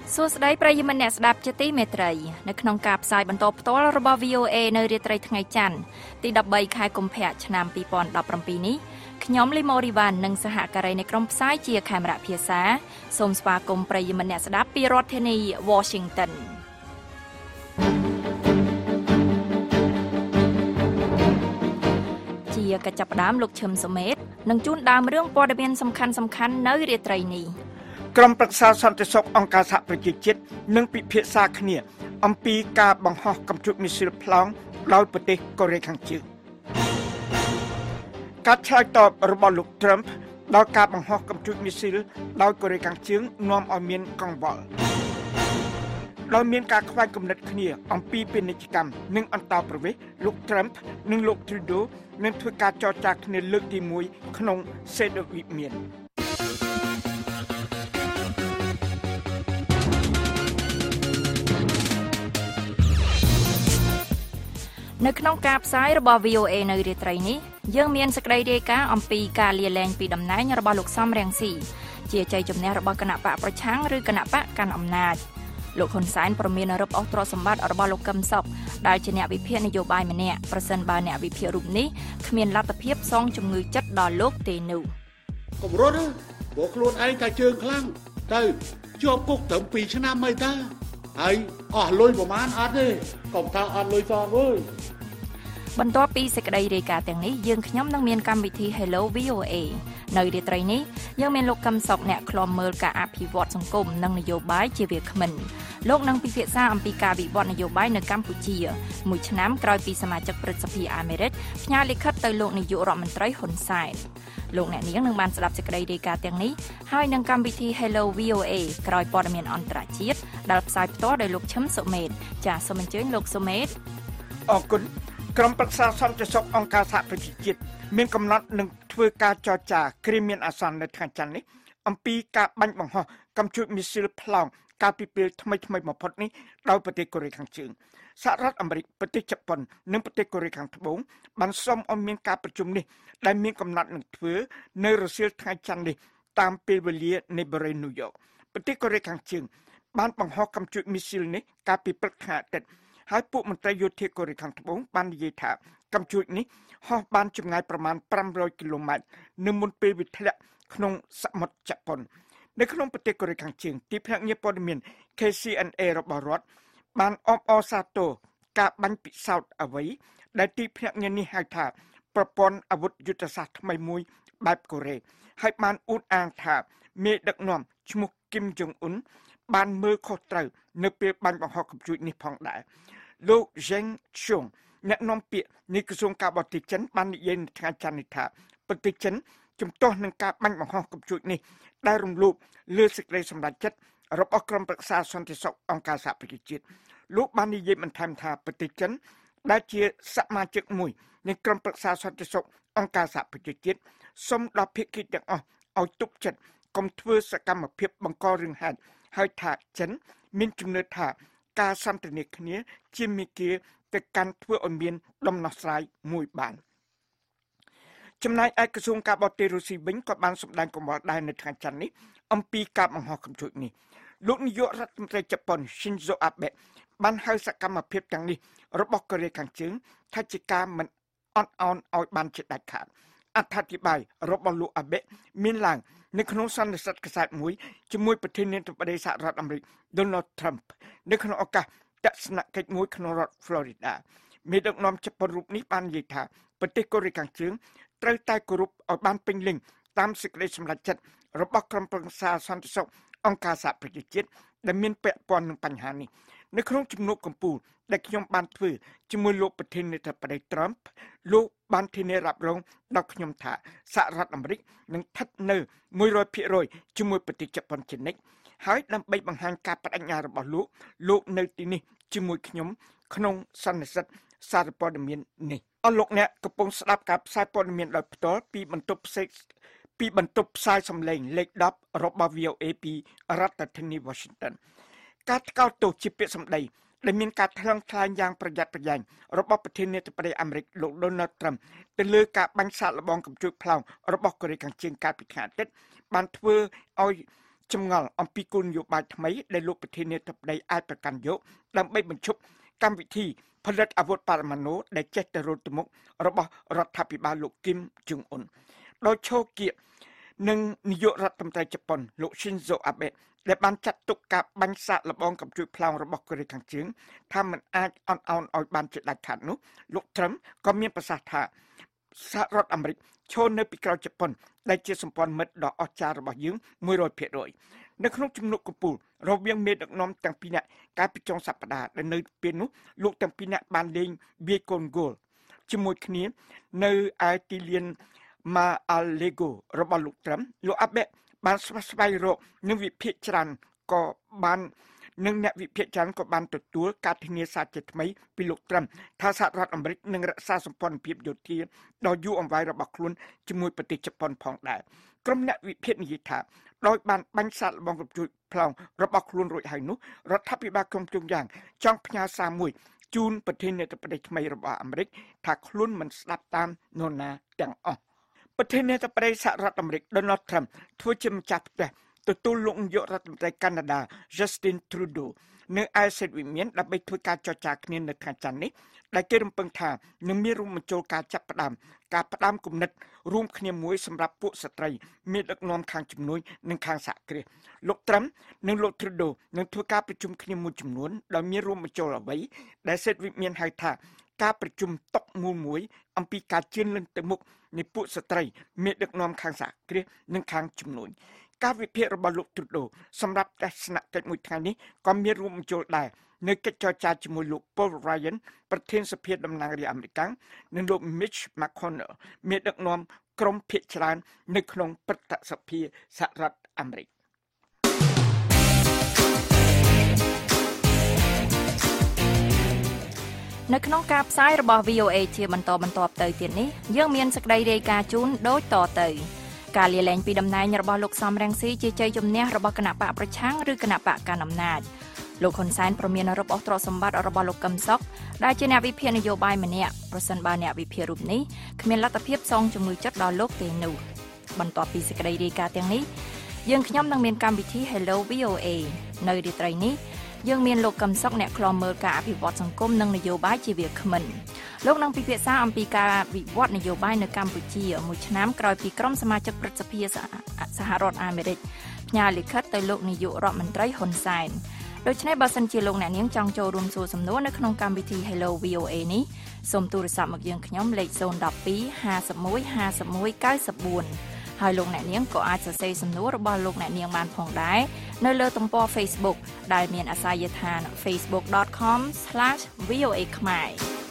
សួស្តីប្រិយមិត្តអ្នកស្ដាប់ជាទីមេត្រីនៅក្នុងការផ្សាយបន្តផ្ទាល់របស់ VOA នៅរាត្រីថ្ងៃច័ន្ទទី13ខែកុម្ភៈឆ្នាំ2017នេះខ្ញុំលីម៉ូរីវ៉ាន់និងសហការីនៃក្រុមផ្សាយជាខេមរៈភាសាសូមស្វាគមន៍ប្រិយមិត្តអ្នកស្ដាប់ពីរដ្ឋធានី Washington ជាកញ្ចប់ផ្ដើមលោកឈឹមសុមេតនឹងជូនដើមរឿងព័ត៌មានសំខាន់ៗនៅរាត្រីនេះក្រុមប្រឹក្សាសន្តិសុខអង្គការសហប្រជាជាតិនឹងពិភាក្សាគ្នាអំពីការបង្ហោះកាំជ្រួចមីស៊ីលប្លង់ដោយប្រទេសកូរ៉េខាងជើងការឆ្លើយតបរបស់លោក Trump ដល់ការបង្ហោះកាំជ្រួចមីស៊ីលដោយកូរ៉េខាងជើងនាំឲ្យមានកង្វល់ដោយមានការខ្វែងគំនិតគ្នាអំពីពាណិជ្ជកម្មនិងអន្តោប្រវេសន៍លោក Trump និងលោក Trudeau នឹងធ្វើការចរចាគ្នាលើកទី1ក្នុងសេតវិមាននៅក្នុងការផ្សាយរបស់ VOA នៅរាត្រីនេះយើងមានសេចក្តីរាយការណ៍អំពីការលាលែងពីតំណែងរបស់លោកសំរងស៊ីជាជ័យជំនះរបស់គណៈបកប្រឆាំងឬគណៈបកកាន់អំណាចលោកហ៊ុនសែនប្រមានរឹបអូសទ្រព្យសម្បត្តិរបស់លោកកឹមសុខដែលជាអ្នកវិភាគនយោបាយម្នាក់ប្រសិនបើអ្នកវិភាគរូបនេះគ្មានលទ្ធភាពសងជំងឺចិត្តដល់លោកទេនោះកុំរត់ព្រោះខ្លួនឯងតែជើងខ្លាំងទៅជាប់គុកត្រឹម2ឆ្នាំហើយតាហើយអស់លុយប្រហែលអត់ទេកុំថាអត់លុយសងអើយបន្ទាប់ពីសេចក្តីរាយការណ៍ទាំងនេះយើងខ្ញុំនឹងមានកម្មវិធី Hello VOA នៅរាត្រីនេះយើងមានលោកកឹមសុខអ្នកឃ្លាំមើលការអភិវឌ្ឍសង្គមនិងនយោបាយជាវាគ្មិនលោកនឹងពិភាក្សាអំពីការវិវត្តនយោបាយនៅកម្ពុជាមួយឆ្នាំក្រោយពីសមាជិកព្រឹទ្ធសភាអាមេរិកផ្ញើលិខិតទៅលោកនាយករដ្ឋមន្ត្រីហ៊ុនសែនលោកអ្នកនាងនឹងបានស្ដាប់សេចក្តីរាយការណ៍ទាំងនេះហើយនឹងកម្មវិធី Hello VOA ក្រោយព័ត៌មានអន្តរជាតិដែលផ្សាយផ្ទាល់ដោយលោកឈឹមសុមេតចាសសូមអញ្ជើញលោកសុមេតអរគុណក្រុមប្រឹក្សាសន្តិសុខអង្គការសហប្រជាជាតិមានកំណត់នឹងធ្វើការចរចាគ្រាមានអាសន្ននៅថ្ងៃច័ន្ទនេះអំពីការបាញ់បង្ហោះកាំជ្រួចមីស៊ីលប្លង់កាលពីពេលថ្មីបំផុតនេះដោយប្រទេសកូរ៉េខាងជើងសហរដ្ឋអាមេរិកប្រទេសជប៉ុននិងប្រទេសកូរ៉េខាងត្បូងបានសុំឲ្យមានការប្រជុំនេះដែលមានកំណត់នឹងធ្វើនៅរសៀលថ្ងៃច័ន្ទនេះតាមពេលវេលានៃបរិយាញូវយ៉កប្រទេសកូរ៉េខាងជើងបានបង្ហោះកាំជ្រួចមីស៊ីលនេះកាលពីព្រឹកថ្ងៃអាទិត្យហើយពួកមន្ត្រីយោធាកូរ៉េខាងត្បូងបាននិយាយថាកាំជ្រួចនេះហោះបានចម្ងាយប្រមាណ500គីឡូម៉ែត្រនៅមុនពេលវាធ្លាក់ក្នុងសមុទ្រជប៉ុននៅក្នុងប្រទេសកូរ៉េខាងជើងទីភ្នាក់ងារព័ត៌មាន KCNA របស់រដ្ឋបានអបអរសាទរការបាញ់ពិសោធន៍អ្វីដែលទីភ្នាក់ងារនេះហៅថាប្រព័ន្ធអាវុធយុទ្ធសាស្ត្រថ្មីមួយបែបកូរ៉េហើយបានអួតអាងថាមេដឹកនាំឈ្មោះគឹមចុងអ៊ុនបានមើលខុសត្រូវនៅពេលបាញ់បង្ហោះកាំជ្រួចនេះផងដែរលោក Zheng Xiong អ្នកនាំពាក្យនៃក្រសួងការបរទេសចិនបាននិយាយនៅថ្ងៃច័ន្ទនេះថាប្រទេសចិនជំទាស់នឹងការបាញ់បង្ហោះកាំជ្រួចនេះដែលរំលោភលើសេចក្តីសម្រេចចិត្តរបស់ក្រុមប្រឹក្សាសន្តិសុខអង្គការសហប្រជាជាតិលោកបាននិយាយបន្ថែមថាប្រទេសចិនដែលជាសមាជិកមួយនៃក្រុមប្រឹក្សាសន្តិសុខអង្គការសហប្រជាជាតិសូមដល់ភាគីទាំងអស់ឲ្យទប់ចិត្តកុំធ្វើសកម្មភាពបង្ករឿងហេតុហើយថាចិនមានជំនឿថាការសន្ទនាគ្នាជាមាគ៌ាទៅកាន់ធ្វើឲ្យមានដំណោះស្រាយមួយបានចំណែកឯក្រសួងការបរទេសរុស្ស៊ីវិញក៏បានសម្ដែងកង្វល់ដែរនៅថ្ងៃច័ន្ទនេះអំពីការបង្ហោះកាំជ្រួចនេះលោកនាយករដ្ឋមន្ត្រីជប៉ុន Shinzo Abe បានហៅសកម្មភាពទាំងនេះរបស់កូរ៉េខាងជើងថាជាការមិនអត់ឱនឲ្យបានជាដាច់ខាតអត្ថាធិប្បាយរបស់លោក Abe មានឡើងនៅក្នុងសន្និសីទកាសែតមួយជាមួយប្រធានាធិបតីសហរដ្ឋអាមេរិក Donald Trump នៅក្នុងឱកាសទស្សនកិច្ចមួយក្នុងរដ្ឋ Florida មេដឹកនាំជប៉ុនរូបនេះបាននិយាយថាប្រទេសកូរ៉េខាងជើងត្រូវតែគោរពឲ្យបានពេញលេញតាមសេចក្តីសម្រេចចិត្តរបស់ក្រុមប្រឹក្សាសន្តិសុខអង្គការសហប្រជាជាតិដែលមានពាក់ព័ន្ធនឹងបញ្ហានេះនៅក្នុងជំនួបកំពូលដែលខ្ញុំបានធ្វើជាមួយលោកប្រធានាធិបតី Trump លោកបានធានារ៉ាប់រងដល់ខ្ញុំថាសហរដ្ឋអាមេរិកនឹងស្ថិតនៅ 100% ជាមួយប្រទេសជប៉ុនជានិច្ចហើយដើម្បីបង្ហាញការបដិញ្ញារបស់លោកនៅទីនេះជាមួយខ្ញុំក្នុងសន្និសីទសារព័ត៌មាននេះអស់លោកអ្នកកំពុងស្ដាប់ការផ្សាយព័ត៌មានដោយផ្ទាល់ពីបន្ទប់ផ្សាយសម្លេងលេខ10របស់ VOA ពីរដ្ឋធានី Washington ការថ្កោលទោសជាពាក្យសម្ដីដែលមានការថ្លឹងថ្លែងយ៉ាងប្រយ័ត្នប្រយែងរបស់ប្រធានាធិបតីអាមេរិកលោក Donald Trump ទៅលើការបាញ់សាកល្បងកាំជ្រួចប្លង់របស់កូរ៉េខាងជើងកាលពីថ្ងៃអាទិត្យបានធ្វើឲ្យចម្ងល់អំពីគោលនយោបាយថ្មីដែលលោកប្រធានាធិបតីអាចប្រកាន់យកដើម្បីបញ្ឈប់កម្មវិធីផលិតអាវុធបរមាណូដែលចេះតែរត់ទៅមុខរបស់រដ្ឋាភិបាលលោកគីមជុងអ៊ុនដោយឈរគៀកនឹងនាយករដ្ឋមន្ត្រីជប៉ុនលោក Shinzo Abe ដែលបានចាត់ទុកការបាញ់សាកល្បងកំជួយផ្លោងរបស់កូរ៉េខាងជើងថាมันអាចអន់អោនឲ្យបានជាដាច់ខាតនោះលោកត្រឹមក៏មានប្រសាសន៍ថាសហរដ្ឋអាមេរិកឈរនៅពីក្រោយជប៉ុនដែលជាសម្ព័ន្ធមិត្តដ៏អស្ចារ្យរបស់យើង 100% នៅក្នុងជំនួបកំពូលរវាងមេដឹកនាំទាំងពីរនាក់កាលពីចុងសប្តាហ៍ដែលនៅពេលនោះលោកទាំងពីរនាក់បានលេងវាយកូនហ្គោលជាមួយគ្នានៅឯទីលាន Mar-a-Lago របស់លោកត្រឹមលោកអាបេបានស្វែងរកនឹងវិភាគច្រើនក៏បាននឹងអ្នកវិភាគច្រើនក៏បានទទួលការធានាសារជាថ្មីពីលោកត្រឹមថាសហរដ្ឋអាមេរិកនឹងរក្សាសម្ព័ន្ធភាពយោធាដ៏យូរអង្វែងរបស់ខ្លួនជាមួយប្រទេសជប៉ុនផងដែរក្រុមអ្នកវិភាគនិយាយថាដោយបានបាញ់សាកល្បងកំជួយផ្លោងរបស់ខ្លួនរួចហើយនោះរដ្ឋាភិបាលក្រុងជុងយ៉ាងចង់ផ្ញើសារមួយជូនប្រធានាធិបតីថ្មីរបស់អាមេរិកថាខ្លួនមិនស្ដាប់តាមនរណាទាំងអស់ប្រធានាធិបតីសហរដ្ឋអាមេរិក Donald Trump ធ្វើជាម្ចាស់ផ្ទះទទួលលោកនាយករដ្ឋមន្ត្រីកាណាដា Justin Trudeau នៅឯសេតវិមានដើម្បីធ្វើការចរចាគ្នានៅថ្ងៃច័ន្ទនេះដែលគេរំពឹងថានឹងមានរួមបញ្ចូលការចាប់ផ្ដើមគំនិតរួមគ្នាមួយសម្រាប់ពួកស្ត្រីមានដឹកនាំខាងជំនួយនិងខាងសហគ្រាសលោកត្រឹមនិងលោក Trudeau នឹងធ្វើការប្រជុំគ្នាមួយចំនួនដោយមានរួមបញ្ចូលអ្វីដែលសេតវិមានហៅថាការប្រជុំតុកមូលមួយអំពីការជឿនលឿនទៅមុខនៃពួកស្ត្រីមានដឹកនាំខាងសហគ្រាសនិងខាងជំនួយការវិភាគរបស់លោក Trudeau សម្រាប់ទស្សនកិច្ចមួយថ្ងៃនេះក៏មានរួមបញ្ចូលដែរនៅកិច្ចចរចាជាមួយលោក Paul Ryan ប្រធានសភាតំណាងរាស្ត្រអាមេរិកនិងលោក Mitch McConnell មានដឹកនាំក្រុមភាគច្រើននៅក្នុងព្រឹទ្ធសភាសហរដ្ឋអាមេរិកនៅក្នុងការផ្សាយរបស់ VOA ជាបន្តបន្ទាប់ទៅទៀតនេះយើងមានសេចក្តីរាយការណ៍ជូនដូចតទៅការលាលែងពីតំណែងរបស់លោកសំរងស៊ីជាជ័យជំនះរបស់គណៈបកប្រឆាំងឬគណៈបកកណ្ដាលអំណាចលោកហ៊ុនសែនប្រមានរឹបអូសទ្រព្យសម្បត្តិរបស់លោកកឹមសុខដែលជាអ្នកវិភាគនយោបាយម្នាក់ប្រសិនបើអ្នកវិភាគរូបនេះគ្មានលទ្ធភាពសងជំងឺចិត្តដល់លោកទេនោះបន្ទាប់ពីសេចក្តីរាយការណ៍ទាំងនេះយើងខ្ញុំនឹងមានកម្មវិធី Hello VOA នៅរាត្រីនេះយើងមានលោកកឹមសុខអ្នកខ្លំមើលការអភិវឌ្ឍសង្គមនិងនយោបាយជាវាគ្មិនលោកនឹងពិភាក្សាអំពីការវិវត្តនយោបាយនៅកម្ពុជាមួយឆ្នាំក្រោយពីក្រុមសមាជិកព្រឹទ្ធសភាសហរដ្ឋអាមេរិកផ្ញើលិខិតទៅលោកនាយករដ្ឋមន្ត្រីហ៊ុនសែនដូច្នេះបើសិនជាលោកអ្នកនាងចង់ចូលរួមសួរសំណួរនៅក្នុងកម្មវិធី Hello VOA នេះសូមទូរស័ព្ទមកយើងខ្ញុំលេខ012 51 51 94ហើយលោកអ្នកនាងក៏អាចសរសេរសំណួររបស់លោកអ្នកនាងបានផងដែរនៅលើទំព័រ Facebook ដែលមានអាសយដ្ឋាន facebook.com/voa khmer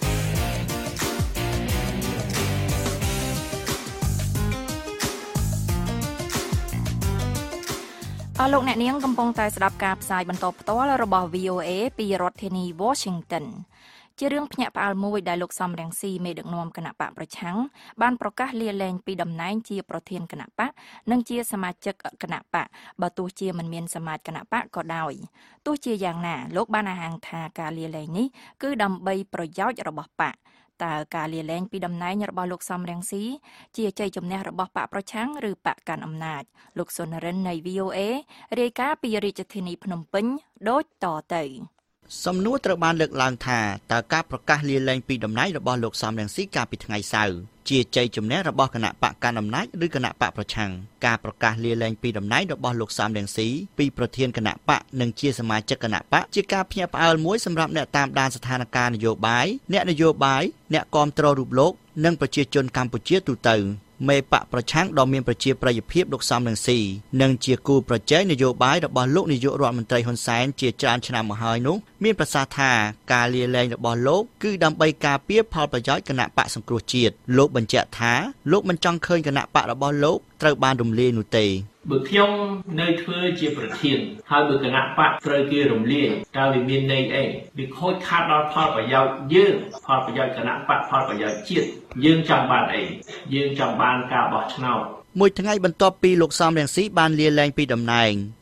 លោកអ្នកនាងកំពុងតែស្ដាប់ការផ្សាយបន្តផ្ទាល់របស់ VOA ពីរដ្ឋធានី Washington ជារឿងភ្ញាក់ផ្អើលមួយដែលលោកសំរងស៊ីមេដឹកនាំគណៈបកប្រឆាំងបានប្រកាសលាលែងពីតំណែងជាប្រធានគណៈបកនិងជាសមាជិកគណៈបកបើទោះជាមិនមានសមាជគណៈបកក៏ដោយទោះជាយ៉ាងណាលោកបានអះអាងថាការលាលែងនេះគឺដើម្បីប្រយោជន៍របស់បកតើការលាលែងពីតំណែងរបស់លោកសំរងស៊ីជាជ័យជំនះរបស់បកប្រឆាំងឬបកកាន់អំណាចលោកសុនរិននៃ VOA រាយការណ៍ពីរាជធានីភ្នំពេញដូចតទៅសំណួរត្រូវបានលើកឡើងថាតើការប្រកាសលាលែងពីតំណែងរបស់លោកសំរងស៊ីកាលពីថ្ងៃសៅរ៍ជាជ័យជំនះរបស់គណៈបកកណ្ដាលអំណាចឬគណៈបកប្រឆាំងការប្រកាសលាលែងពីតំណែងរបស់លោកសំរងស៊ីពីប្រធានគណៈបកនិងជាសមាជិកគណៈបកជាការភ្ញាក់ផ្អើលមួយសម្រាប់អ្នកតាមដានស្ថានភាពនយោបាយអ្នកគាំទ្ររូបលោកនិងប្រជាជនកម្ពុជាទូទៅមេបកប្រឆាំងដ៏មានប្រជាប្រិយភាពលោកសំរងស៊ីនិងជាគូប្រជែងនយោបាយរបស់លោកនាយករដ្ឋមន្ត្រីហ៊ុនសែនជាច្រើនឆ្នាំមកហើយនោះមានប្រសាសន៍ថាការលាលែងរបស់លោកគឺដើម្បីការពារផលប្រយោជន៍គណៈបកសង្គ្រោះជាតិលោកបញ្ជាក់ថាលោកមិនចង់ឃើញគណៈបករបស់លោកត្រូវបានរំលាយនោះទេបើខ្ញុំនៅធ្វើជាប្រធានហើយបើគណៈបកត្រូវគេរំលាយតើវាមានន័យអីវាខូចខាតដល់ផលប្រយោជន៍យើងផលប្រយោជន៍គណៈបកផលប្រយោជន៍ជាតិយើងចង់បានអីយើងចង់បានការបោះឆ្នោតមួយថ្ងៃបន្ទាប់ពីលោកសំរងស៊ីបានលាលែងពីតំណែង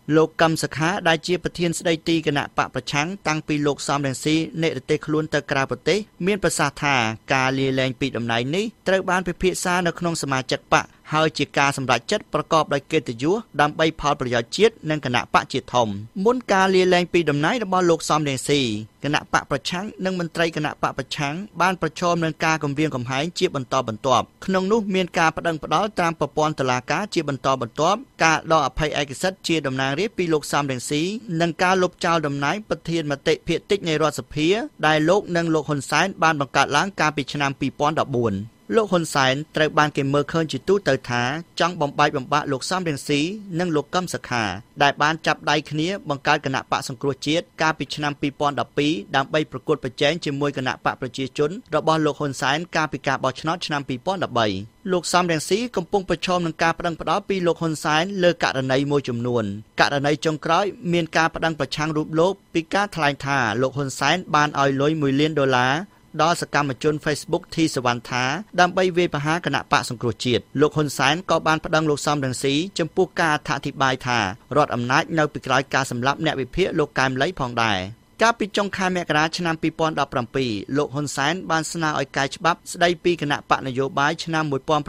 លោកកឹមសុខាដែលជាប្រធានស្ដីទីគណៈបកប្រឆាំងតាំងពីលោកសំរងស៊ីនិរទេសខ្លួនទៅក្រៅប្រទេសមានប្រសាសន៍ថាការលាលែងពីតំណែងនេះត្រូវបានពិភាក្សានៅក្នុងសមាជិកបកហើយជាការសម្រេចចិត្តប្រកបដោយកិត្តិយសដើម្បីផលប្រយោជន៍ជាតិនិងគណៈបកជាធំមុនការលាលែងពីតំណែងរបស់លោកសំរងស៊ីគណៈបកប្រឆាំងនិងមន្ត្រីគណៈបកប្រឆាំងបានប្រឈមនឹងការគំរាមកំហែងជាបន្តបន្ទាប់ក្នុងនោះមានការប្តឹងផ្តល់តាមប្រព័ន្ធតុលាការជាបន្តបន្ទាប់ការដកអភ័យឯកសិទ្ធិជាតំណាងរាស្ត្រពីលោកសំរងស៊ីនិងការលុបចោលតំណែងប្រធានមតិភាគតិចនៃរដ្ឋសភាដែលលោកនិងលោកហ៊ុនសែនបានបង្កើតឡើងកាលពីឆ្នាំ2014លោកហ៊ុនសែនត្រូវបានគេមើលឃើញជាទូទៅថាចង់បំបែកបំបាក់លោកសំរងស៊ីនិងលោកកឹមសុខាដែលបានចាប់ដៃគ្នាបង្កើតគណៈបកសង្គ្រោះជាតិកាលពីឆ្នាំ2012ដើម្បីប្រកួតប្រជែងជាមួយគណៈបកប្រជាជនរបស់លោកហ៊ុនសែនកាលពីការបោះឆ្នោតឆ្នាំ2013លោកសំរងស៊ីកំពុងប្រឈមនឹងការប្តឹងផ្តល់ពីលោកហ៊ុនសែនលើករណីមួយចំនួនករណីចុងក្រោយមានការប្តឹងប្រឆាំងរូបលោកពីការថ្លែងថាលោកហ៊ុនសែនបានឲ្យលុយ$1 លានដល់សកម្មជន Facebook ធីសវណ្ណថាដើម្បីវាយប្រហារគណៈបកសង្គ្រោះជាតិលោកហ៊ុនសែនក៏បានប្តឹងលោកសំរងស៊ីចំពោះការអធិប្បាយថារដ្ឋអំណាចនៅពីក្រោយការសម្លាប់អ្នកវិភាគលោកកែមលីផងដែរកាលពីចុងខែមករាឆ្នាំ2017លោកហ៊ុនសែនបានស្នើឲ្យកែច្បាប់ស្ដីពីគណៈបកនយោបាយឆ្នាំ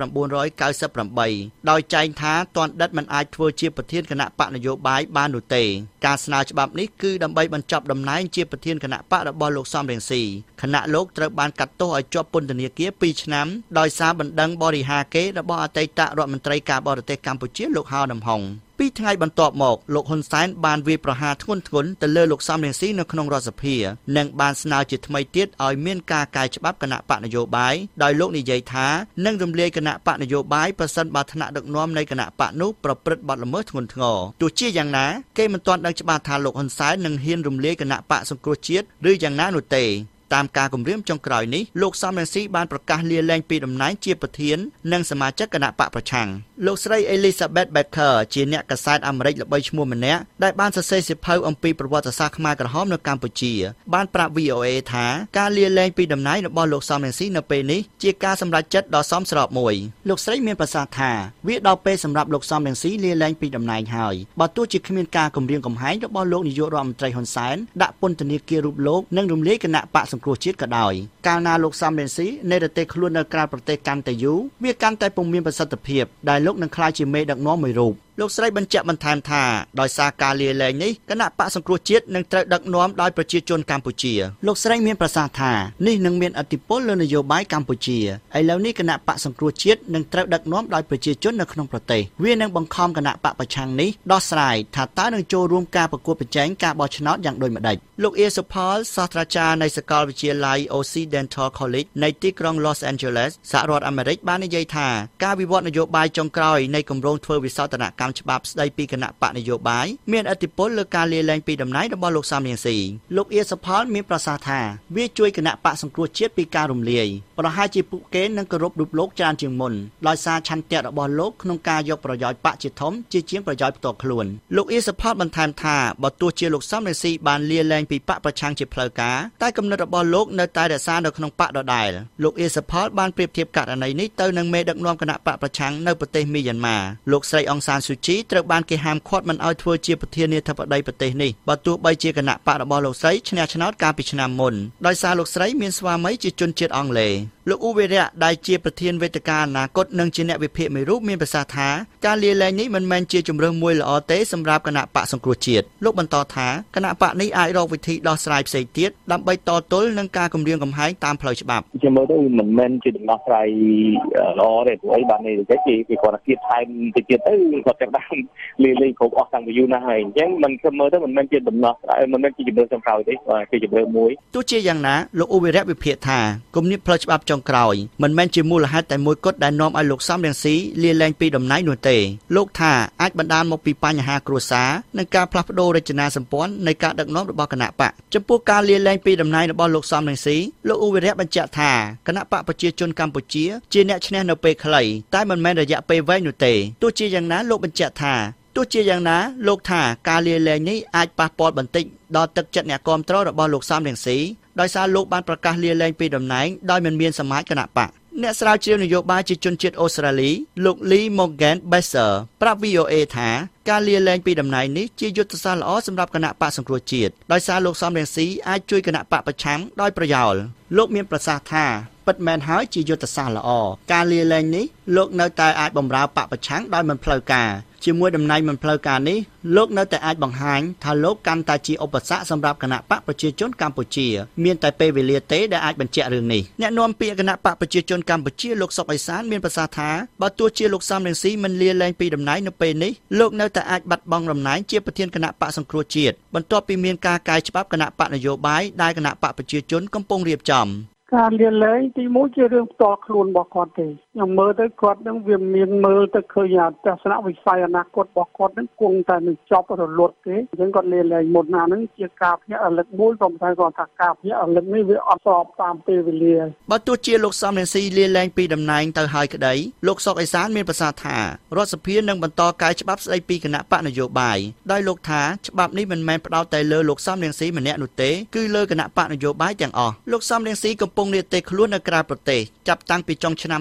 1998ដោយចែងថាទណ្ឌិតមិនអាចធ្វើជាប្រធានគណៈបកនយោបាយបាននោះទេការស្នើច្បាប់នេះគឺដើម្បីបញ្ចប់តំណែងជាប្រធានគណៈបករបស់លោកសំរងស៊ីគណៈលោកត្រូវបានកាត់ទោសឲ្យជាប់ពន្ធនាគារ2ឆ្នាំដោយសារបណ្ដឹងបរិហាកេររបស់អតីតរដ្ឋមន្ត្រីការបរទេសកម្ពុជាលោកហៅនំហុងពីថ្ងៃបន្ទាប់មកលោកហ៊ុនសែនបានវាយប្រហារធ្ងន់ធ្ងរទៅលើលោកសំរងស៊ីនៅក្នុងរដ្ឋសភានិងបានស្នើជាថ្មីទៀតឲ្យមានការកែច្បាប់គណៈបកនយោបាយដោយលោកនិយាយថានឹងរំលាយគណៈបកនយោបាយប្រសិនបើថ្នាក់ដឹកនាំនៃគណៈបកនោះប្រព្រឹត្តបទល្មើសធ្ងន់ធ្ងរទោះជាយ៉ាងណាគេមិនទាន់ដឹងច្បាស់ថាលោកហ៊ុនសែននឹងហ៊ានរំលាយគណៈបកសង្គ្រោះជាតិឬយ៉ាងណានោះទេតាមការគម្រាមចុងក្រោយនេះលោកសំរងស៊ីបានប្រកាសលាលែងពីតំណែងជាប្រធាននិងសមាជិកគណៈបកប្រឆាំងលោកស្រី Elizabeth Baker ជាអ្នកកាសែតអាមេរិកល្បីឈ្មោះម្នាក់ដែលបានសរសេរសៀវភៅអំពីប្រវត្តិសាស្ត្រខ្មែរក្រហមនៅកម្ពុជាបានប្រាប់ VOA ថាការលាលែងពីតំណែងរបស់លោកសំរងស៊ីនៅពេលនេះជាការសម្រេចចិត្តដ៏សមស្របមួយលោកស្រីមានប្រសាសន៍ថាវាដល់ពេលសម្រាប់លោកសំរងស៊ីលាលែងពីតំណែងហើយបើទោះជាគ្មានការគំរាមកំហែងរបស់លោកនាយករដ្ឋមន្ត្រីហ៊ុនសែនដាក់ពន្ធនាគាររូបលោកនិងរំលាយគណៈបកសង្គ្រោះជាតិក៏ដោយកាលណាលោកសំរងស៊ីនៅប្រទេសខ្លួននៅក្រៅប្រទេសកាន់តែយូរវាកាន់តែពុំមានប្រសិទ្ធភាពដែលលោកនឹងក្លាយជាមេដឹកនាំមួយរូបលោកស្រីបញ្ជាក់បន្ថែមថាដោយសារការលាលែងនេះគណៈបកសង្គ្រោះជាតិនឹងត្រូវដឹកនាំដោយប្រជាជនកម្ពុជាលោកស្រីមានប្រសាសន៍ថានេះនឹងមានឥទ្ធិពលលើនយោបាយកម្ពុជាឥឡូវនេះគណៈបកសង្គ្រោះជាតិនឹងត្រូវដឹកនាំដោយប្រជាជននៅក្នុងប្រទេសវានឹងបង្ខំគណៈបកប្រឆាំងនេះដោះស្រាយថាតើនឹងចូលរួមការប្រកួតប្រជែងការបោះឆ្នោតយ៉ាងដូចម្តេចលោកអៀសុផលសាស្ត្រាចារ្យនៃសាកលវិទ្យាល័យ Occidental College នៃទីក្រុង Los Angeles សហរដ្ឋអាមេរិកបាននិយាយថាការវិវត្តនយោបាយចុងក្រោយនៃគម្រោងធ្វើវិសោធនកម្មច្បាប់ស្ដីពីគណៈបកនយោបាយមានឥទ្ធិពលលើការលាលែងពីតំណែងរបស់លោកសំរងស៊ីលោកអៀសុផលមានប្រសាសន៍ថាវាជួយគណៈបកសង្គ្រោះជាតិពីការរំលាយប្រហែលជាពួកគេនឹងគោរពរូបលោកច្រើនជាងមុនដោយសារឆន្ទៈរបស់លោកក្នុងការយកប្រយោជន៍បកជាធំជាជាងប្រយោជន៍ផ្ទាល់ខ្លួនលោកអៀសុផលបន្ថែមថាបើទោះជាលោកសំរងស៊ីបានលាលែងពីបកប្រឆាំងជាផ្លូវការតែគំនិតរបស់លោកនៅតែរក្សានៅក្នុងបកដដែលលោកអៀសុផលបានប្រៀបធៀបករណីនេះទៅនឹងមេដឹកនាំគណៈបកប្រឆាំងនៅប្រទេសមីយ៉ាន់ម៉ាលោកស្រីអង្សានស៊ូជីត្រូវបានគេហាមឃាត់មិនឲ្យធ្វើជាប្រធានាធិបតីប្រទេសនេះបើទោះបីជាគណៈបករបស់លោកស្រីឈ្នះឆ្នោតកាលពីឆ្នាំមុនដោយសារលោកស្រីមានស្វាមីជាជនជាតិអង់គ្លេសលោកអ៊ូវីរៈដែលជាប្រធានវេទិកាអនាគតនិងជាអ្នកវិភាគមួយរូបមានប្រសាសន៍ថាការលាលែងនេះមិនមែនជាជំរើសមួយល្អទេសម្រាប់គណៈបកសង្គ្រោះជាតិលោកបន្តថាគណៈបកនេះអាចរកវិធីដោះស្រាយផ្សេងទៀតដើម្បីតទល់នឹងការគំរាមកំហែងតាមផ្លូវច្បាប់ជាមើលទៅមិនមែនជាដំណោះស្រាយល្អទេព្រោះអីបាននេះគេគាត់គៀបថែមទៅទៀតទៅគាត់ចាប់ដើមលាយគ្រប់អស់តាំងពីយូរណាស់ហើយអញ្ចឹងមិនគិតមើលទៅមិនមែនជាដំណោះស្រាយមិនមែនជាជំរើសចុងក្រោយទេគឺជំរើសមួយទោះជាយ៉ាងណាលោកអ៊ូវីរៈវិភាគថាគំនិតផ្លូវច្បាប់ចុងក្រោយមិនមែនជាមូលហេតុតែមួយគត់ដែលនាំឲ្យលោកសំរងស៊ីលាលែងពីតំណែងនោះទេលោកថាអាចបណ្ដាលមកពីបញ្ហាគ្រួសារនិងការផ្លាស់ប្ដូររចនាសម្ព័ន្ធនៃការដឹកនាំរបស់គណៈបកចំពោះការលាលែងពីតំណែងរបស់លោកសំរងស៊ីលោកអ៊ូវីរៈបញ្ជាក់ថាគណៈបកប្រជាជនកម្ពុជាជាអ្នកឈ្នះនៅពេលខ្លីតែមិនមែនរយៈពេលវែងនោះទេទោះជាយ៉ាងណាលោកបញ្ជាក់ថាលោកថាការលាលែងនេះអាចប៉ះពាល់បន្តិចដល់ទឹកចិត្តអ្នកគាំទ្ររបស់លោកសំរងស៊ីដោយសារលោកបានប្រកាសលាលែងពីតំណែងដោយមិនមានសមាជគណៈបកអ្នកស្រាវជ្រាวนយោបាយជាជនជាតិអូស្ត្រាលីលោក Lee Morgan Besser ប្រាប់ VOA ថាការលាលែងពីតំណែងនេះជាយុទ្ធសាស្ត្រល្អសម្រាប់គណៈបកសង្គ្រោះជាតិដោយសារលោកសំរងស៊ីអាចជួយគណៈបកប្រឆាំងដោយប្រយោលលោកមានប្រសាសន៍ថាពិតមែនហើយជាយុទ្ធសាស្ត្រល្អការលាលែងនេះលោកនៅតែអាចបម្រើបកប្រឆាំងដោយមិនផ្លូវការជាមួយតំណែងមិនផ្លូវការនេះលោកនៅតែអាចបង្ហាញថាលោកកាន់តែជាឧបសគ្គសម្រាប់គណៈបកប្រជាជនកម្ពុជាមានតែពេលវេលាទេដែលអាចបញ្ជាក់រឿងនេះអ្នកនាំពាក្យគណៈបកប្រជាជនកម្ពុជាលោកសុកអេសានមានប្រសាសន៍ថាបើទោះជាលោកសំរងស៊ីមិនលាលែងពីតំណែងនៅពេលនេះលោកនៅតែអាចបាត់បង់តំណែងជាប្រធានគណៈបកសង្គ្រោះជាតិបន្ទាប់ពីមានការកែច្បាប់គណៈបកនយោបាយដែលគណៈបកប្រជាជនកំពុងរៀបចំការលាលែងទីមួយជារឿងផ្ទាល់ខ្លួនរបស់គាត់ទេខ្ញុំមើលទៅគាត់នឹងវាមានមើលទៅឃើញទស្សនវិស័យអនាគតរបស់គាត់នឹងគង់តែនឹងចប់រលត់ទេអញ្ចឹងគាត់លាលែងមុនណានឹងជាការភ្ញាក់រលឹកមួយក៏តែគាត់ថាការភ្ញាក់រលឹកនេះវាអត់ស្របតាមពេលវេលាបើទោះជាលោកសំរងស៊ីលាលែងពីតំណែងទៅហើយក្តីលោកសុកអេសានមានប្រសាសន៍ថារដ្ឋសភានឹងបន្តកែច្បាប់ស្តីពីគណៈបកនយោបាយដោយលោកថាច្បាប់នេះមិនមែនផ្ដោតតែលើលោកសំរងស៊ីម្នាក់នោះទេគឺលើគណៈបកនយោបាយទាំងអស់លោកសំរងស៊ីកំពុងនាទេខ្លួននៅក្រៅប្រទេសចាប់តាំងពីចុងឆ្នាំ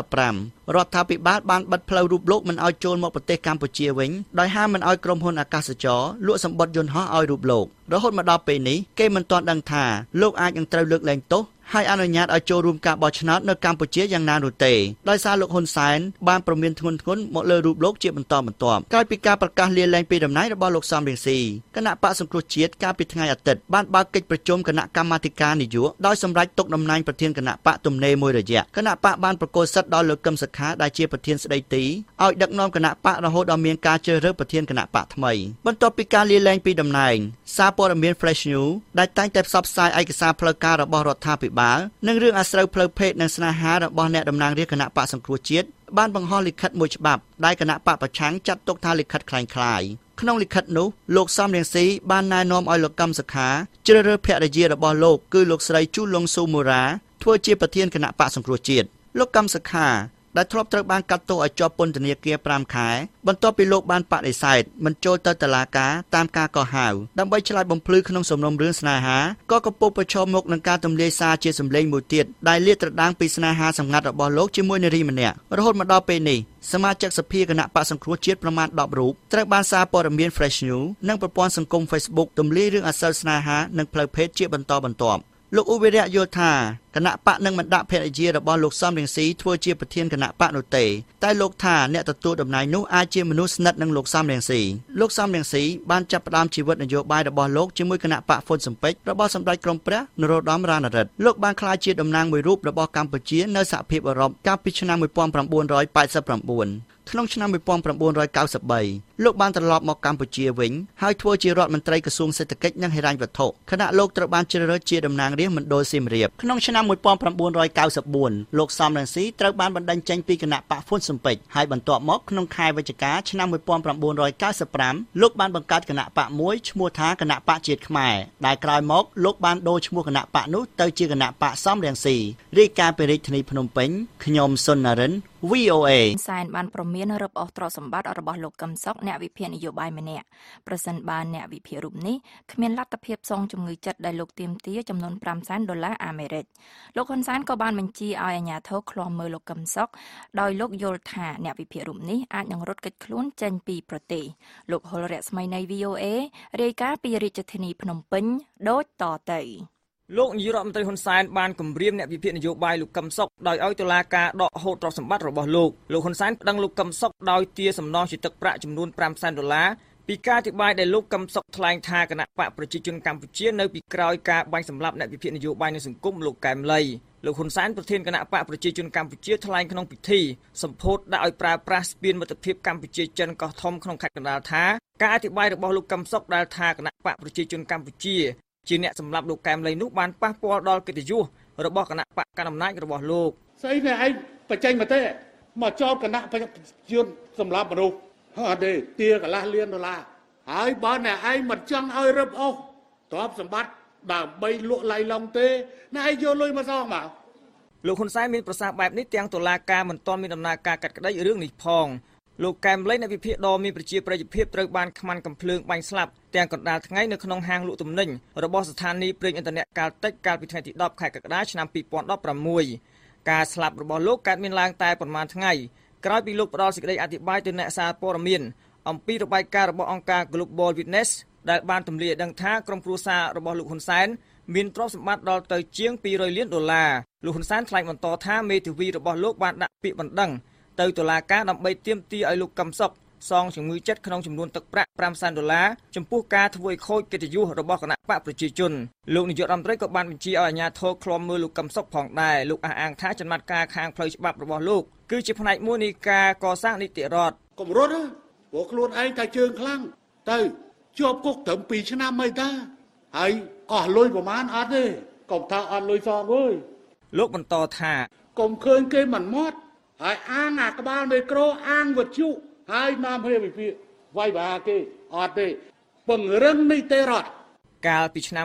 2015រដ្ឋាភិបាលបានបិទផ្លូវរូបលោកមិនឲ្យចូលមកប្រទេសកម្ពុជាវិញដោយហាមមិនឲ្យក្រុមហ៊ុនអាកាសចរលក់សម្បត្តិយន្តហោះឲ្យរូបលោករហូតមកដល់ពេលនេះគេមិនទាន់ដឹងថាលោកអាចនឹងត្រូវលើកលែងទោសហើយអនុញ្ញាតឲ្យចូលរួមការបោះឆ្នោតនៅកម្ពុជាយ៉ាងណានោះទេដោយសារលោកហ៊ុនសែនបានប្រមានធ្ងន់ធ្ងរមកលើរូបលោកជាបន្តបន្ទាប់ក្រោយពីការប្រកាសលាលែងពីតំណែងរបស់លោកសំរងស៊ីគណៈបកសង្គ្រោះជាតិកាលពីថ្ងៃអាទិត្យបានបើកកិច្ចប្រជុំគណៈកម្មាធិការនយោបាយដោយសម្រេចទុកតំណែងប្រធានគណៈបកទំនេរមួយរយៈគណៈបកបានប្រកាសសិទ្ធិដល់លោកកឹមសុខាដែលជាប្រធានស្ដីទីឲ្យដឹកនាំគណៈបករហូតដល់មានការជ្រើសរើសប្រធានគណៈបកថ្មីបន្ទាប់ពីការលាលែងពីតំណែងសារព័ត៌មាន Flash News ដែលតែងតែផ្សព្វផ្សាយឯកសារផ្លូវការរបស់រដ្ឋាភិបាលនិងរឿងអាស្រូវផ្លូវភេទនិងស្នេហារបស់អ្នកតំណាងរាស្ត្រគណៈបកសង្គ្រោះជាតិបានបង្ហោះលិខិតមួយច្បាប់ដែលគណៈបកប្រឆាំងចាត់ទុកថាលិខិតคล้ายក្នុងលិខិតនោះលោកសំរងស៊ីបានណែនាំឲ្យលោកកឹមសុខាជ្រើសរើសភរិយារបស់លោកគឺលោកស្រីជូលុងស៊ូមូរ៉ាធ្វើជាប្រធានគណៈបកសង្គ្រោះជាតិលោកកឹមសុខាដែលធ្លាប់ត្រូវបានកាត់ទោសឲ្យជាប់ពន្ធនាគារ5ខែបន្ទាប់ពីលោកបានបដិសេធមិនចូលទៅតុលាការតាមការកោះហៅដើម្បីឆ្លើយបំភ្លឺក្នុងសំណុំរឿងស្នេហាក៏កំពុងប្រឈមមុខនឹងការទម្លាយសារជាសម្លេងមួយទៀតដែលលាតត្រដាងពីស្នេហាសម្ងាត់របស់លោកជាមួយនារីម្នាក់រហូតមកដល់ពេលនេះសមាជិកសភាគណៈបកសង្គ្រោះជាតិប្រមាណ10រូបត្រូវបានសារព័ត៌មាន Fresh News និងប្រព័ន្ធសង្គម Facebook ទម្លាយរឿងអាស្រូវស្នេហានិងផ្លូវភេទជាបន្តបន្ទាប់លោកអ៊ូវីរៈយល់ថាគណៈបកនឹងមិនដាក់ភរិយារបស់លោកសំរងស៊ីធ្វើជាប្រធានគណៈបកនោះទេតែលោកថាអ្នកទទួលតំណែងនោះអាចជាមនុស្សស្និទ្ធនឹងលោកសំរងស៊ីលោកសំរងស៊ីបានចាប់ផ្ដើមជីវិតនយោបាយរបស់លោកជាមួយគណៈបកហ្វុនស៊ិមពេចរបស់សម្ដេចក្រមព្រះនរោត្តមរណរដ្ឋលោកបានក្លាយជាតំណាងមួយរូបរបស់កម្ពុជានៅសហភាពអឺរ៉ុបកាលពីឆ្នាំ1989ក្នុងឆ្នាំ1993លោកបានត្រឡប់មកកម្ពុជាវិញហើយធ្វើជារដ្ឋមន្ត្រីក្រសួងសេដ្ឋកិច្ចនិងហិរញ្ញវត្ថុខណៈលោកត្រូវបានជ្រើសរើសជាតំណាងរាស្ត្រមណ្ឌលសៀមរាបក្នុងឆ្នាំ1994លោកសំរងស៊ីត្រូវបានបណ្តេញចេញពីគណៈបកហ្វុនស៊ិមពេចហើយបន្ទាប់មកក្នុងខែវិច្ឆិកាឆ្នាំ1995លោកបានបង្កើតគណៈបកមួយឈ្មោះថាគណៈបកជាតិខ្មែរដែលក្រោយមកលោកបានដូរឈ្មោះគណៈបកនោះទៅជាគណៈបកសំរងស៊ីរាយការណ៍ពីរាជធានីភ្នំពេញខ្ញុំសុននរិនVOA សែនបានប្រមានរឹបអូសទ្រព្យសម្បត្តិរបស់លោកកឹមសុខអ្នកវិភាគនយោបាយម្នាក់ប្រសិនបើអ្នកវិភាគរូបនេះគ្មានលទ្ធភាពសងជំងឺចិត្តដែលលោកទាមទារចំនួន$500,000អាមេរិកលោកហ៊ុនសែនក៏បានបញ្ជាឲ្យអាជ្ញាធរឃ្លាំមើលលោកកឹមសុខដោយលោកយល់ថាអ្នកវិភាគរូបនេះអាចនឹងរត់គេចខ្លួនចេញពីប្រទេសលោកហុលរស្មីនៃ VOA រាយការណ៍ពីរាជធានីភ្នំពេញដូចតទៅលោកនាយរដ្ឋមន្ត្រីហ៊ុនសែនបានគម្រាមអ្នកវិភាគនយោបាយលោកកឹមសុខដោយឲ្យតុលាការដកហូតទ្រព្យសម្បត្តិរបស់លោកហ៊ុនសែនប្តឹងលោកកឹមសុខដោយទារសំណងជាទឹកប្រាក់ចំនួន$500,000ពីការអធិប្បាយដែលលោកកឹមសុខថ្លែងថាគណៈបកប្រជាជនកម្ពុជានៅពីក្រោយការបាញ់សម្លាប់អ្នកវិភាគនយោបាយនៅសង្គមលោកកែមលីលោកហ៊ុនសែនប្រធានគណៈបកប្រជាជនកម្ពុជាថ្លែងក្នុងពិធីសម្ពោធដាក់ឲ្យប្រើប្រាស់ស្ពានមិត្តភាពកម្ពុជាចិនកោះធំក្នុងខេត្តកណ្ដាលថាការអធិប្បាយរបស់លោកកឹមសុខដែលថាគណៈបកប្រជាជនកម្ពុជាជាអ្នកសម្លាប់លោកកែមលីនោះបានប៉ះពាល់ដល់កិត្តិយសរបស់គណៈបកកណ្ដាលអំណាចរបស់លោកស្អីនេះឯងបញ្ចេញមតិមកចោទគណៈប្រជាជនសម្លាប់មនុស្សអត់ទេទាកន្លះលាន$ហើយបើអ្នកឯងមិនចង់ឲ្យរឹបអូសទ្រព្យសម្បត្តិដើម្បីលក់ឡៃឡង់ទេអ្នកឯងយកលុយមកសងមកលោកហ៊ុនសែនមានប្រសាសន៍បែបនេះទាំងតុលាការមិនទាន់មានដំណើរការកាត់ក្តីរឿងនេះផងលោកកែមលីអ្នកវិភាគដ៏មានប្រជាប្រិយភាពត្រូវបានខ្មាន់កំភ្លើងបាញ់ស្លាប់ទាំងកណ្ដាលថ្ងៃនៅក្នុងហាងលក់ទំនិញរបស់ស្ថានីយ៍ប្រេងឥន្ធនៈកាល់តិចកាលពីថ្ងៃទី10ខែកក្កដាឆ្នាំ2016 ការស្លាប់របស់លោកកើតមានឡើងតែប្រមាណថ្ងៃក្រោយពីលោកផ្ដល់សេចក្តីអធិប្បាយទៅអ្នកសារព័ត៌មានអំពីរបាយការណ៍របស់អង្គការ Global Witness ដែលបានទម្លាយដឹងថាក្រុមគ្រួសាររបស់លោកហ៊ុនសែនមានទ្រព្យសម្បត្តិដល់ទៅជាង$200 លានលោកហ៊ុនសែនថ្លែងបន្តថាមេធាវីរបស់លោកបានដាក់ពាក្យបណ្ដឹងទៅតុលាការដើម្បីទាមទារឲ្យលោកកឹមសុខសងជំងឺចិត្តក្នុងចំនួនទឹកប្រាក់$500,000ចំពោះការធ្វើឲ្យខូចកិត្តិយសរបស់គណៈបកប្រជាជនលោកនាយករដ្ឋមន្ត្រីក៏បានបញ្ជាឲ្យអាជ្ញាធរឃ្លាំមើលលោកកឹមសុខផងដែរលោកអះអាងថាចំណាត់ការខាងផ្លូវច្បាប់របស់លោកគឺជាផ្នែកមួយនៃការកសាងនីតិរដ្ឋគម្រត់ព្រោះខ្លួនឯងតែជើងខ្លាំងទៅជាប់គុកត្រឹម2 ឆ្នាំអីតាហើយអស់លុយប្រមាណអត់ទេកុំថាអត់លុយសងអើយលោកបន្តថាកុំឃើញគេមិនមាត់ហើយអាងអាក្បាលមេក្រូអាងវិទ្យុហើយនាំហេវិភាគវាយបាគេអត់ទេពង្រឹងនីតិរដ្ឋកាលពីឆ្នាំ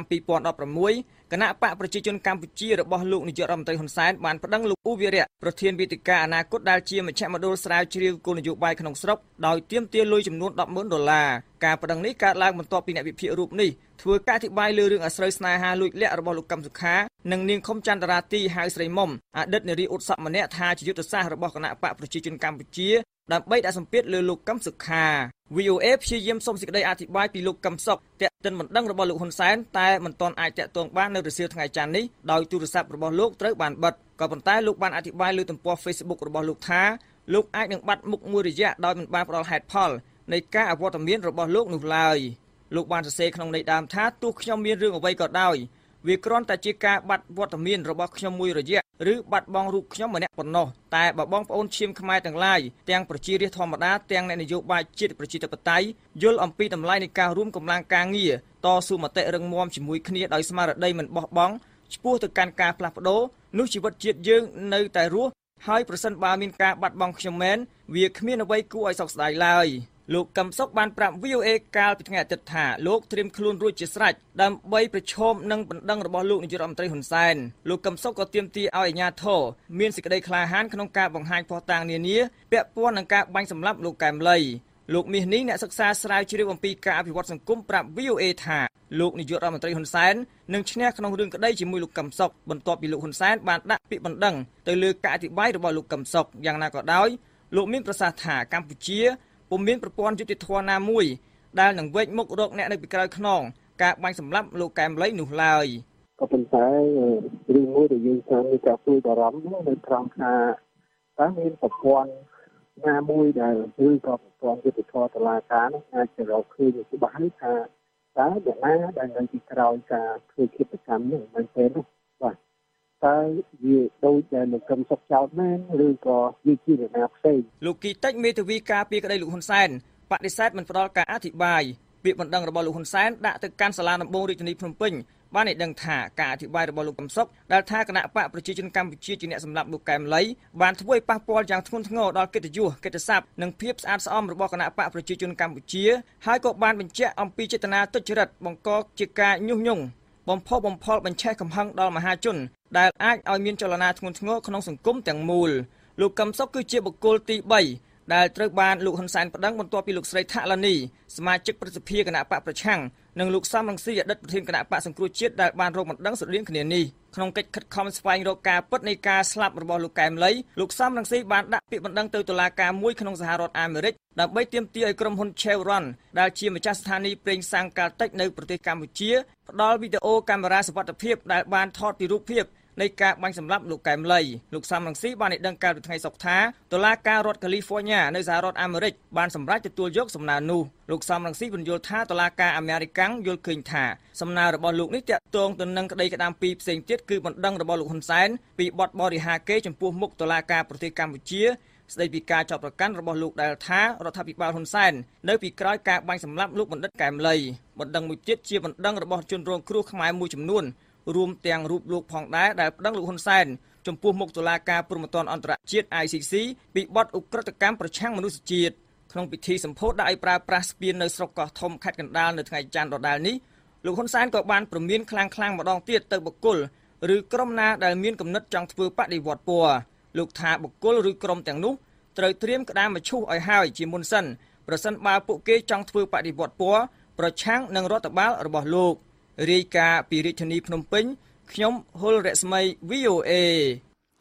2016គណៈបកប្រជាជនកម្ពុជារបស់លោកនាយករដ្ឋមន្ត្រីហ៊ុនសែនបានប្តឹងលោកអ៊ូវីរៈប្រធានវេទិកាអនាគតដែលជាមជ្ឈមណ្ឌលស្រាវជ្រាវគោលនយោបាយក្នុងស្រុកដោយទាមទារលុយចំនួន$10,000ការប្តឹងនេះកើតឡើងបន្ទាប់ពីអ្នកវិភាគរូបនេះធ្វើការអធិប្បាយលើរឿងអាស្រូវស្នេហាលួចលាក់របស់លោកកឹមសុខានិងនាងខុមចន្ទរាទីហៅស្រីមុំអតីតនារីឧត្តសម្នាក់ថាជាយុទ្ធសាស្ត្ររបស់គណៈបកប្រជាជនកម្ពុជាដើម្បីដាក់សម្ពាធលើលោកកឹមសុខា VOA ព្យាយាមសុំសេចក្តីអធិប្បាយពីលោកកឹមសុខទាក់ទិនបណ្ដឹងរបស់លោកហ៊ុនសែនតែមិនទាន់អាចតាក់ទងបាននៅរសៀលថ្ងៃច័ន្ទនេះដោយទូរស័ព្ទរបស់លោកត្រូវបានបិទក៏ប៉ុន្តែលោកបានអធិប្បាយលើទំព័រ Facebook របស់លោកថាលោកអាចនឹងបាត់មុខមួយរយៈដោយមិនបានផ្ដល់ហេតុផលនៃការអវត្តមានរបស់លោកនោះឡើយលោកបានសរសេរក្នុងន័យដើមថាទោះខ្ញុំមានរឿងអ្វីក៏ដោយវាគ្រាន់តែជាការបាត់វត្តមានរបស់ខ្ញុំមួយរយៈឬបាត់បង់រូបខ្ញុំម្នាក់ប៉ុណ្ណោះតែបើបងប្អូនឈាមខ្មែរទាំងឡាយទាំងប្រជារាស្ត្រធម្មតាទាំងអ្នកនយោបាយជាតិប្រជាធិបតេយ្យយល់អំពីតម្លៃនៃការរួមកម្លាំងការងារតស៊ូមតិរឹងមាំជាមួយគ្នាដោយស្មារតីមិនបោះបង់ឆ្ពោះទៅកាន់ការផ្លាស់ប្ដូរនោះជីវិតជាតិយើងនៅតែរស់ហើយប្រសិនបើមានការបាត់បង់ខ្ញុំមែនវាគ្មានអ្វីគួរឲ្យសោកស្ដាយឡើយលោកកឹមសុខបានប្រាប់ VOA កាលពីថ្ងៃអាទិត្យថាលោកត្រៀមខ្លួនរួចជាស្រេចដើម្បីប្រឈមនឹងបណ្ដឹងរបស់លោកនាយករដ្ឋមន្ត្រីហ៊ុនសែនលោកកឹមសុខក៏ទាមទារឲ្យអាជ្ញាធរមានសេចក្តីក្លាហានក្នុងការបង្ហាញភស្តុតាងនានាពាក់ព័ន្ធនឹងការបាញ់សម្លាប់លោកកែមលីលោកមាសនេះអ្នកសិក្សាស្រាវជ្រាវអំពីការអភិវឌ្ឍសង្គមប្រាប់ VOA ថាលោកនាយករដ្ឋមន្ត្រីហ៊ុនសែននឹងឈ្នះក្នុងរឿងក្តីជាមួយលោកកឹមសុខបន្ទាប់ពីលោកហ៊ុនសែនបានដាក់ពាក្យបណ្ដឹងទៅលើការអធិប្បាយរបស់លោកកឹមសុខយ៉ាងណាក៏ដោយលោកមានប្រសាសន៍ថាកម្ពុជាពុំមានប្រព័ន្ធយុតិធម៌ណាមួយដែលនឹងវេចមុខរកអ្នកនៅពីក្រោយខ្នងការបាញ់សម្លាប់លោកកែមលីនោះឡើយក៏ប៉ុន្តែរឿងមួយដែលយើងត្រូវការព្រួយបារម្ភនៅត្រង់ថាតើមានប្រព័ន្ធណាមួយដែលឬក៏ប្រព័ន្ធយុតិធម៌តុលាការនោះអាចจะរកឃើញច្បាស់ថាតើអ្នកណាដែលនៅពីក្រោយការធ្វើឃាតកម្មនេះមិនទេនោះបាទតើវាដូចតែលោកកឹមសុខចោតមែនឬក៏វាជាអ្នកណាផ្សេងលោកគីតិចមេធាវីការពារក្តីលោកហ៊ុនសែនបដិសេធមិនផ្ដល់ការអធិប្បាយពាក្យបណ្ដឹងរបស់លោកហ៊ុនសែនដាក់ទៅកាន់សាលាដំបងរាជធានីភ្នំពេញបានឲ្យដឹងថាការអធិប្បាយរបស់លោកកឹមសុខដែលថាគណៈបកប្រជាជនកម្ពុជាជាអ្នកសម្លាប់លោកកែមលីបានធ្វើឲ្យប៉ះពាល់យ៉ាងធ្ងន់ធ្ងរដល់កិត្តិយសកិត្តិស័ព្ទនិងភាពស្អាតស្អំរបស់គណៈបកប្រជាជនកម្ពុជាហើយក៏បានបញ្ជាក់អំពីចេតនាទុច្ចរិតបង្កជាការញុះញង់បំផុសបំផុលបញ្ឆេះកំហឹងដល់មហាជនដែលអាចឲ្យមានចលនាធ្ងន់ធ្ងរក្នុងសង្គមទាំងមូលលោកកឹមសុខគឺជាបុគ្គលទី3ដែលត្រូវបានលោកហ៊ុនសែនប្តឹងបន្ទាប់ពីលោកស្រីថាឡានីសមាជិកប្រសិទ្ធិគណៈបកប្រឆាំងនិងលោកសំរងស៊ីអតីតប្រធានគណៈបកសង្គ្រោះជាតិដែលបានរកបណ្ដឹងស្រដៀងគ្នានេះក្នុងកិច្ចខិតខំស្វែងរកការពិតនៃការស្លាប់របស់លោកកែមលីលោកសំរងស៊ីបានដាក់ពាក្យបណ្ដឹងទៅតុលាការមួយក្នុងសហរដ្ឋអាមេរិកដើម្បីទាមទារឲ្យក្រុមហ៊ុន Chevron ដែលជាម្ចាស់ស្ថានីយ៍ប្រេងសាំងកាល់តិចនៅប្រទេសកម្ពុជាផ្ដល់វីដេអូកាមេរ៉ាសុវត្ថិភាពដែលបានថតពីរូបភាពនៃការបាញ់សម្លាប់លោកកែមលីលោកសំរងស៊ីបានឲ្យដឹងកាលពីថ្ងៃសុក្រថាតុលាការរដ្ឋកាលីហ្វ័រញ៉ានៅសហរដ្ឋអាមេរិកបានសម្រេចទទួលយកសំណើនោះលោកសំរងស៊ីបញ្យល់ថាតុលាការអាមេរិកយល់ឃើញថាសំណើរបស់លោកនេះតាក់ទងទៅនឹងក្តីក្តាមពីរផ្សេងទៀតគឺបណ្ដឹងរបស់លោកហ៊ុនសែនពីបទបរិហាកេរចំពោះមុខតុលាការប្រទេសកម្ពុជាស្ដីពីការចាប់ប្រកាន់របស់លោកដែលថារដ្ឋាភិបាលហ៊ុនសែននៅពីក្រោយការបាញ់សម្លាប់លោកបណ្ឌិតកែមលីបណ្ដឹងមួយទៀតជាបណ្ដឹងរបស់ជនរងគ្រោះខ្មែរមួយចំនួនរួមទាំងរូបលោកផងដែរដែលប្តឹងលោកហ៊ុនសែនចំពោះមុខតុលាការព្រហ្មទណ្ឌអន្តរជាតិ ICC ពីបទឧក្រិដ្ឋកម្មប្រឆាំងមនុស្សជាតិក្នុងពិធីសម្ពោធដាក់ឲ្យប្រើប្រាស់ស្ពាននៅស្រុកកោះធំខេត្តកណ្ដាលនៅថ្ងៃច័ន្ទដដែលនេះលោកហ៊ុនសែនក៏បានព្រមានខ្លាំងម្ដងទៀតទៅបុគ្គលឬក្រុមណាដែលមានគំនិតចង់ធ្វើបដិវត្តពណ៌លោកថាបុគ្គលឬក្រុមទាំងនោះត្រូវត្រៀមក្តាមមឈូសឲ្យហើយជាមុនសិនប្រសិនបើពួកគេចង់ធ្វើបដិវត្តពណ៌ប្រឆាំងនឹងរដ្ឋបាលរបស់លោករាយការណ៍ពីរាជធានីភ្នំពេញខ្ញុំហុលរស្មី VOA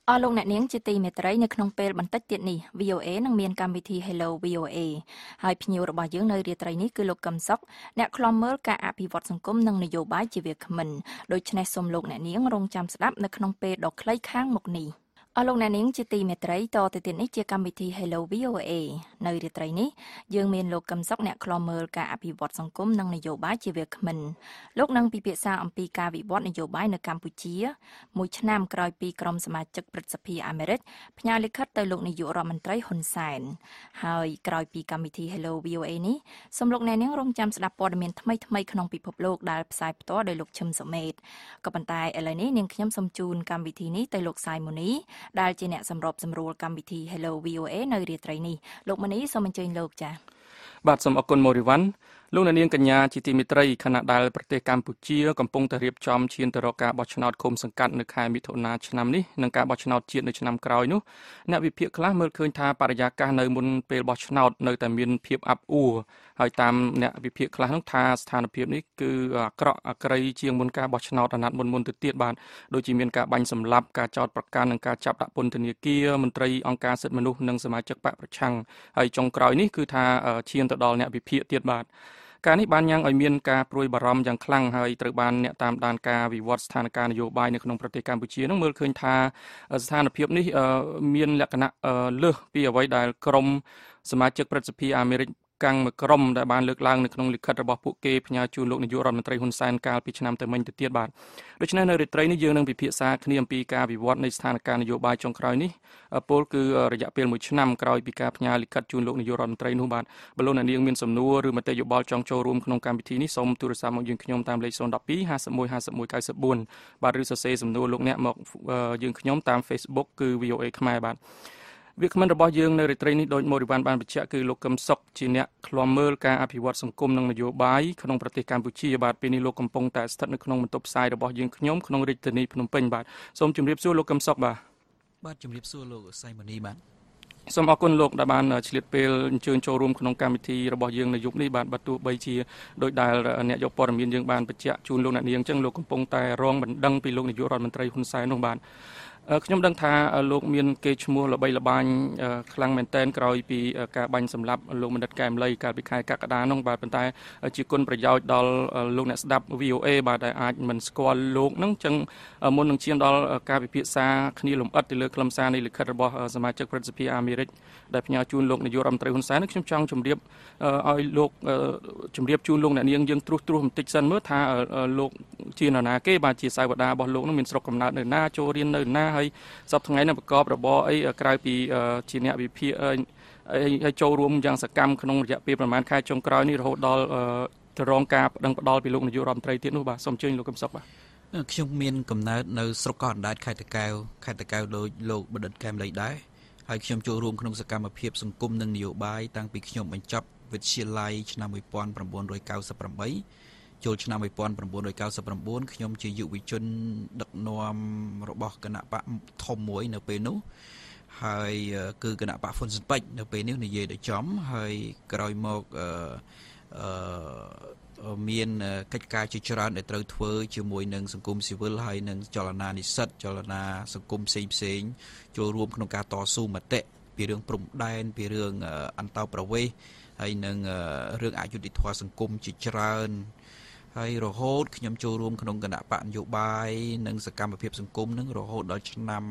អស់លោកអ្នកនាងជាទីមេត្រីនៅក្នុងពេលបន្តិចទៀតនេះ VOA នឹងមានកម្មវិធី Hello VOA ហើយភ្ញៀវរបស់យើងនៅរាត្រីនេះគឺលោកកឹមសុខអ្នកខ្លំមើលការអភិវឌ្ឍសង្គមនិងនយោបាយជាវាគ្មិនដូច្នេះសូមលោកអ្នកនាងរងចាំស្ដាប់នៅក្នុងពេលដ៏ខ្លីខាងមុខនេះអស់លោកអ្នកនាងជាទីមេត្រីតទៅទៀតនេះជាកម្មវិធី Hello VOA នៅរាត្រីនេះយើងមានលោកកឹមសុខអ្នកខ្លំមើលការអភិវឌ្ឍសង្គមនិងនយោបាយជាវាគ្មិនលោកនឹងពិភាក្សាអំពីការវិវត្តនយោបាយនៅកម្ពុជាមួយឆ្នាំក្រោយពីក្រុមសមាជិកព្រឹទ្ធសភាអាមេរិកផ្ញើលិខិតទៅលោកនាយករដ្ឋមន្ត្រីហ៊ុនសែនហើយក្រោយពីកម្មវិធី Hello VOA នេះសូមលោកអ្នកនាងរងចាំស្ដាប់ព័ត៌មានថ្មីៗក្នុងពិភពលោកដែលផ្សាយផ្ទាល់ដោយលោកឈឹមសុមេតក៏ប៉ុន្តែឥឡូវនេះនាងខ្ញុំសូមជូនកម្មវិធីនេះទៅលោកសាយម៉ូនីដែលជាអ្នកសម្របសម្រួលកម្មវិធី Hello VOA នៅរាត្រីនេះលោកម៉ូនីសូមអញ្ជើញលោកចា៎បាទសូមអរគុណម៉ូរីវ៉ាន់លោកអ្នកនាងកញ្ញាជាទីមេត្រីខណៈដែលប្រទេសកម្ពុជាកំពុងតែរៀបចំឈានទៅរកការបោះឆ្នោតឃុំសង្កាត់នៅខែមិថុនាឆ្នាំនេះនិងការបោះឆ្នោតជាតិនៅឆ្នាំក្រោយនោះអ្នកវិភាគខ្លះមើលឃើញថាបរិយាកាសនៅមុនពេលបោះឆ្នោតនៅតែមានភាពអាប់អួរហើយតាមអ្នកវិភាគខ្លះនោះថាស្ថានភាពនេះគឺអាក្រក់អាក្រីជាងមុនការបោះឆ្នោតអាណត្តិមុនទៅទៀតបាទដូចជាមានការបាញ់សម្លាប់ការចោទប្រកាន់និងការចាប់ដាក់ពន្ធនាគារមន្ត្រីអង្គការសិទ្ធិមនុស្សនិងសមាជិកបកប្រឆាំងហើយចុងក្រោយនេះគឺថាឈានទៅដល់អ្នកវិភាគទៀតបាទការនេះបានញ៉ាំងឲ្យមានការព្រួយបារម្ភយ៉ាងខ្លាំងហើយត្រូវបានអ្នកតាមដានការវិវត្តស្ថានភាពនយោបាយនៅក្នុងប្រទេសកម្ពុជានឹងមើលឃើញថាស្ថានភាពនេះមានលក្ខណៈលើសពីអ្វីដែលក្រមសមាជិកព្រឹទ្ធសភាអាមេរិកកាំងមួយក្រុមដែលបានលើកឡើងនៅក្នុងលិខិតរបស់ពួកគេផ្ញើជូនលោកនាយករដ្ឋមន្ត្រីហ៊ុនសែនកាលពីឆ្នាំទៅមិញទៅទៀតបាទដូច្នេះនៅរាត្រីនេះយើងនឹងពិភាក្សាគ្នាអំពីការវិវត្តនៃស្ថានភាពនយោបាយចុងក្រោយនេះពលគឺរយៈពេល1ឆ្នាំក្រោយពីការផ្ញើលិខិតជូនលោកនាយករដ្ឋមន្ត្រីនោះបាទបើលោកអ្នកនាងមានសំណួរឬមតិយោបល់ចង់ចូលរួមក្នុងកម្មវិធីនេះសូមទូរស័ព្ទមកយើងខ្ញុំតាមលេខ012 51 51 94បាទឬសរសេរសំណួរលោកអ្នកមកយើងខ្ញុំតាម Facebook គឺ VOA ខ្មែរបាទវាគ្មិនរបស់យើងនៅរាត្រីនេះដោយម៉ូរីវ៉ាន់បានបញ្ជាក់គឺលោកកឹមសុខជាអ្នកឃ្លាំមើលការអភិវឌ្ឍសង្គមនិងនយោបាយក្នុងប្រទេសកម្ពុជាបាទពេលនេះលោកកំពុងតែស្ថិតនៅក្នុងបន្ទប់ផ្សាយរបស់យើងខ្ញុំក្នុងរាជធានីភ្នំពេញបាទសូមជម្រាបសួរលោកកឹមសុខបាទជម្រាបសួរលោកសៃម៉ូនីបាទសូមអរគុណលោកដែលបានឆ្លៀតពេលអញ្ជើញចូលរួមក្នុងកម្មវិធីរបស់យើងនៅយប់នេះបាទបើទោះបីជាដោយដែលអ្នកយកព័ត៌មានយើងបានបញ្ជាក់ជូនលោកអ្នកនាងអញ្ចឹងលោកកំពុងតែរងបណ្ដឹងពីលោកនាយករដ្ឋមន្ត្រីហ៊ុនសែននោះបាទខ្ញុំដឹងថាលោកមានកេរ្តិ៍ឈ្មោះល្បីល្បាញខ្លាំងមែនទែនក្រោយពីការបាញ់សម្លាប់លោកបណ្ឌិតកែមលីកាលពីខែកក្កដានោះបាទប៉ុន្តែជាគុណប្រយោជន៍ដល់លោកអ្នកស្ដាប់ VOA បាទដែលអាចមិនស្គាល់លោកហ្នឹងអញ្ចឹងមុននឹងឈានដល់ការពិភាក្សាគ្នាលម្អិតទៅលើខ្លឹមសារនៃលិខិតរបស់សមាជិកព្រឹទ្ធសភាអាមេរិកដែលផ្ញើជូនលោកនាយករដ្ឋមន្ត្រីហ៊ុនសែនខ្ញុំចង់ជម្រាបឲ្យលោកជម្រាបជូនលោកអ្នកនាងយើងត្រួសបន្តិចសិនមើលថាលោកជានរណាគេបាទជាសាវតារបស់លោកនឹងមានស្រុកកំណើតនៅណាចូលរៀននៅណាហើយសប្តាហ៍ថ្ងៃនេះប្រកបរបរអីក្រៅពីជាអ្នកវិភាគហើយចូលរួមយ៉ាងសកម្មក្នុងរយៈពេលប្រហែលខែចុងក្រោយនេះរហូតដល់ទៅរងការប្តឹងផ្តល់ពីលោកនាយករដ្ឋមន្ត្រីទៀតនោះបាទសូមអញ្ជើញលោកកឹមសុខបាទខ្ញុំមានកំណើតនៅស្រុកកោះអណ្ដែតខេត្តតាកែវដោយលោកបណ្ឌិតកែមលីដែរហើយខ្ញុំចូលរួមក្នុងសកម្មភាពសង្គមនិងនយោបាយតាំងពីខ្ញុំបញ្ចប់វិទ្យាល័យឆ្នាំ1998ចូលឆ្នាំ1999ខ្ញុំជាយុវជនដឹកនាំរបស់គណៈបកធំមួយនៅពេលនោះហើយគឺគណៈបកហ៊ុនស៊ិនប៉ិចនៅពេលនេះនិយាយដល់ចំហើយក្រោយមកមានកិច្ចការជាច្រើនដែលត្រូវធ្វើជាមួយនឹងសង្គមស៊ីវិលហើយនឹងចលនានិស្សិតចលនាសង្គមផ្សេងចូលរួមក្នុងការតស៊ូមតិពីរឿងព្រំដែនពីរឿងអន្តោប្រវេសន៍ហើយនឹងរឿងអយុត្តិធម៌សង្គមជាច្រើនហើយរហូតខ្ញុំចូលរួមក្នុងគណៈបកនយោបាយនិងសកម្មភាពសង្គមនឹងរហូតដល់ឆ្នាំ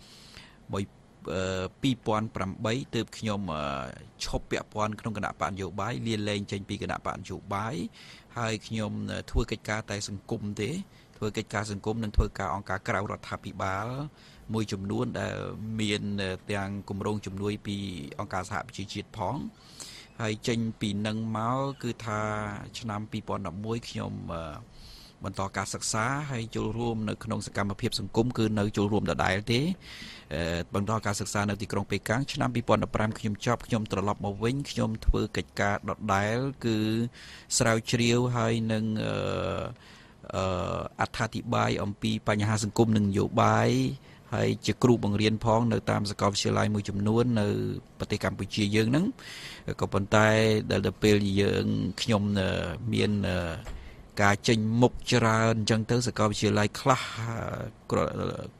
2008ទើបខ្ញុំឈប់ពាក់ព័ន្ធក្នុងគណៈបកនយោបាយលាលែងចេញពីគណៈបកនយោបាយហើយខ្ញុំធ្វើកិច្ចការតែសង្គមទេធ្វើកិច្ចការសង្គមនិងធ្វើការអង្គការក្រៅរដ្ឋាភិបាលមួយចំនួនដែលមានទាំងគម្រោងជំនួយពីអង្គការសហប្រជាជាតិផងហើយចេញពីនឹងមកគឺថាឆ្នាំ2011ខ្ញុំបន្តការសិក្សាហើយចូលរួមនៅក្នុងសកម្មភាពសង្គមគឺនៅចូលរួមដដែលទេបន្តការសិក្សានៅទីក្រុងប៉េកាំងឆ្នាំ2015ខ្ញុំចប់ខ្ញុំត្រឡប់មកវិញខ្ញុំធ្វើកិច្ចការដដែលគឺស្រាវជ្រាវហើយនឹងអត្ថាធិប្បាយអំពីបញ្ហាសង្គមនិងនយោបាយហើយជាគ្រូបង្រៀនផងនៅតាមសាកលវិទ្យាល័យមួយចំនួននៅប្រទេសកម្ពុជាយើងហ្នឹងក៏ប៉ុន្តែដល់ពេលយើងខ្ញុំមានការចេញមុខច្រើនអញ្ចឹងទៅសាកលវិទ្យាល័យខ្លះ